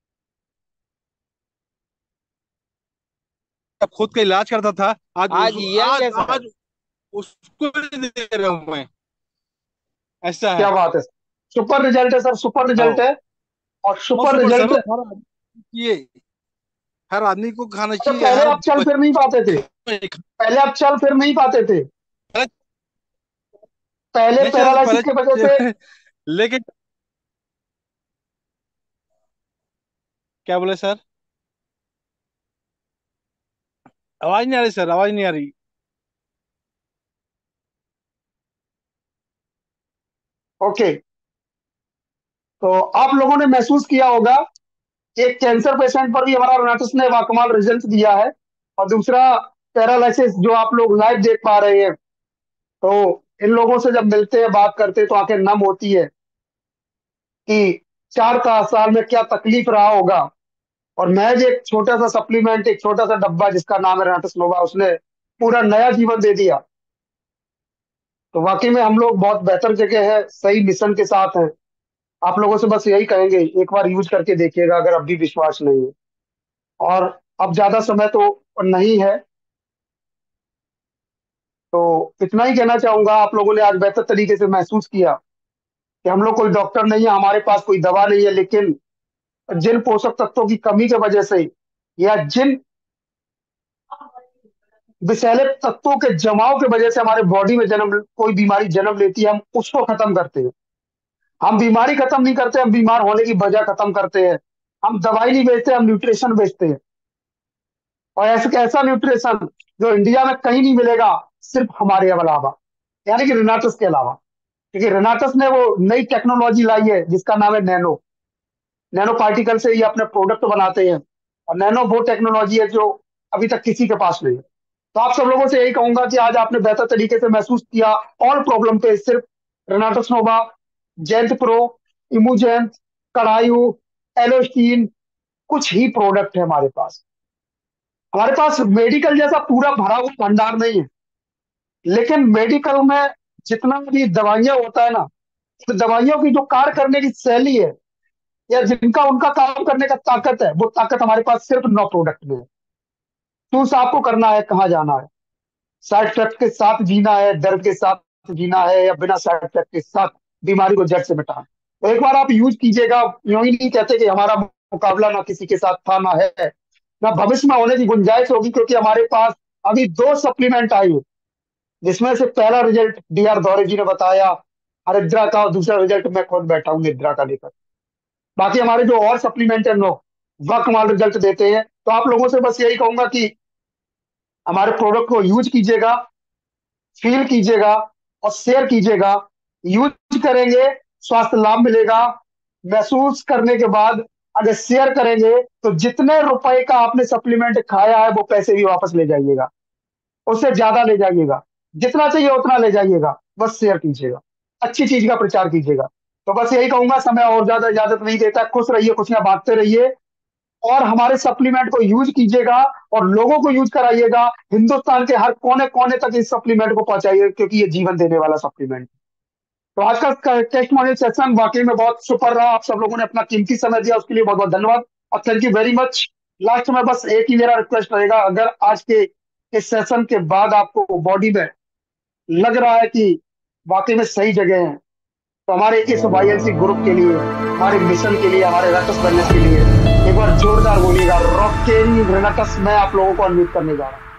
खुद का इलाज करता था, आज आज उस, यंग आज है सर। आज उसको भी दे रहा हूँ मैं। ऐसा क्या है। बात है, सुपर रिजल्ट है सर, सुपर हाँ, रिजल्ट है। और बहुत सुपर सुपर रिजल्ट। सर। हर आदमी को चाहिए, हर आदमी को खाना अच्छा, चाहिए, पहले हर आप चल फिर नहीं पाते थे? बच्चे। पहले आप चल फिर नहीं पाते थे? पहले नहीं सर, पैरालिसिस की वजह से? पहले लेकिन क्या बोले सर? आवाज नहीं आ रही सर, आवाज नहीं आ रही। ओके, तो आप लोगों ने महसूस किया होगा, एक कैंसर पेशेंट पर भी हमारा रेनाटस ने वाकमाल रिजल्ट दिया है। और दूसरा, पैरालिसिस जो आप लोग लाइव देख पा रहे हैं, तो इन लोगों से जब मिलते हैं, बात करते हैं, तो आंखें नम होती है कि चार का साल में क्या तकलीफ रहा होगा। और महज एक छोटा सा सप्लीमेंट, एक छोटा सा डब्बा जिसका नाम है रेनाटस नोवा, उसने पूरा नया जीवन दे दिया। तो वाकई में हम लोग बहुत बेहतर जगह है, सही मिशन के साथ हैं। आप लोगों से बस यही कहेंगे, एक बार यूज करके देखिएगा अगर अब भी विश्वास नहीं है। और अब ज्यादा समय तो नहीं है, तो इतना ही कहना चाहूंगा। आप लोगों ने आज बेहतर तरीके से महसूस किया कि हम लोग कोई डॉक्टर नहीं है, हमारे पास कोई दवा नहीं है, लेकिन जिन पोषक तत्वों की कमी की वजह से, या जिन विषैले तत्वों के जमाव की वजह से हमारे बॉडी में जन्म कोई बीमारी जन्म लेती है, हम उसको खत्म करते हैं। हम बीमारी खत्म नहीं करते, हम बीमार होने की वजह खत्म करते हैं। हम दवाई नहीं बेचते, हम न्यूट्रिशन बेचते हैं। और ऐसा ऐसा न्यूट्रिशन जो इंडिया में कहीं नहीं मिलेगा, सिर्फ हमारे अलावा, यानी कि रेनाटस के अलावा। क्योंकि रेनाटस ने वो नई टेक्नोलॉजी लाई है जिसका नाम है नैनो। नैनो पार्टिकल से ये अपने प्रोडक्ट बनाते हैं। और नैनो वो टेक्नोलॉजी है जो अभी तक किसी के पास नहीं है। तो आप सब लोगों से यही कहूंगा कि आज आपने बेहतर तरीके से महसूस किया। ऑल प्रॉब्लम पे सिर्फ रेनाटस नोवा, जैंत प्रो, इमूजैंत, कड़ायू, एलोस्टीन, कुछ ही प्रोडक्ट है हमारे पास। हमारे पास मेडिकल जैसा पूरा भरा हुआ भंडार नहीं है, लेकिन मेडिकल में जितना भी दवाइयां होता है ना, तो दवाइयों की जो कार्य करने की शैली है, या जिनका उनका काम करने का ताकत है, वो ताकत हमारे पास सिर्फ नौ प्रोडक्ट में है। चूज आपको करना है कहाँ जाना है। साइड इफेक्ट के साथ जीना है, दर्द के साथ जीना है, या बिना साइड इफेक्ट के साथ बीमारी को जड़ से मिटाना। तो एक बार आप यूज कीजिएगा। यूं ही नहीं कहते कि हमारा मुकाबला ना किसी के साथ था, ना है, ना भविष्य में होने की गुंजाइश होगी, क्योंकि हमारे पास अभी दो सप्लीमेंट आई है, जिसमें से पहला रिजल्ट डी आर दौरे जी ने बताया हरिद्रा का, और दूसरा रिजल्ट मैं खुद बैठा हूँ निद्रा का लेकर। बाकी हमारे जो और सप्लीमेंट है, नो वह कमाल रिजल्ट देते हैं। तो आप लोगों से बस यही कहूंगा कि हमारे प्रोडक्ट को यूज कीजिएगा, फील कीजिएगा और शेयर कीजिएगा। यूज करेंगे, स्वास्थ्य लाभ मिलेगा। महसूस करने के बाद अगर शेयर करेंगे, तो जितने रुपए का आपने सप्लीमेंट खाया है, वो पैसे भी वापस ले जाइएगा, उससे ज्यादा ले जाइएगा, जितना चाहिए उतना ले जाइएगा। बस शेयर कीजिएगा, अच्छी चीज का प्रचार कीजिएगा। तो बस यही कहूंगा, समय और ज्यादा इजाजत नहीं देता। खुश रहिए, खुशियां बांटते रहिए, और हमारे सप्लीमेंट को यूज कीजिएगा और लोगों को यूज कराइएगा। हिंदुस्तान के हर कोने कोने तक इस सप्लीमेंट को पहुंचाइए, क्योंकि ये जीवन देने वाला सप्लीमेंट। तो आज का टेस्टिमोनियल सेशन वाकई में बहुत सुपर रहा। आप सब लोगों ने अपना कीमती समय दिया, उसके लिए बहुत बहुत धन्यवाद और thank you very much. Last में बस एक ही मेरा रिक्वेस्ट रहेगा, अगर आज के इस सेशन के बाद आपको बॉडी में लग रहा है कि वाकई में सही जगह है, तो हमारे इस वाईएलसी ग्रुप के लिए, हमारे मिशन के लिए, हमारे रेनेटस वेलनेस के लिए एक बार जोरदार बोलिएगा। रॉकिंग रेनेटस मैं आप लोगों को अनम्यूट करने जा रहा हूँ।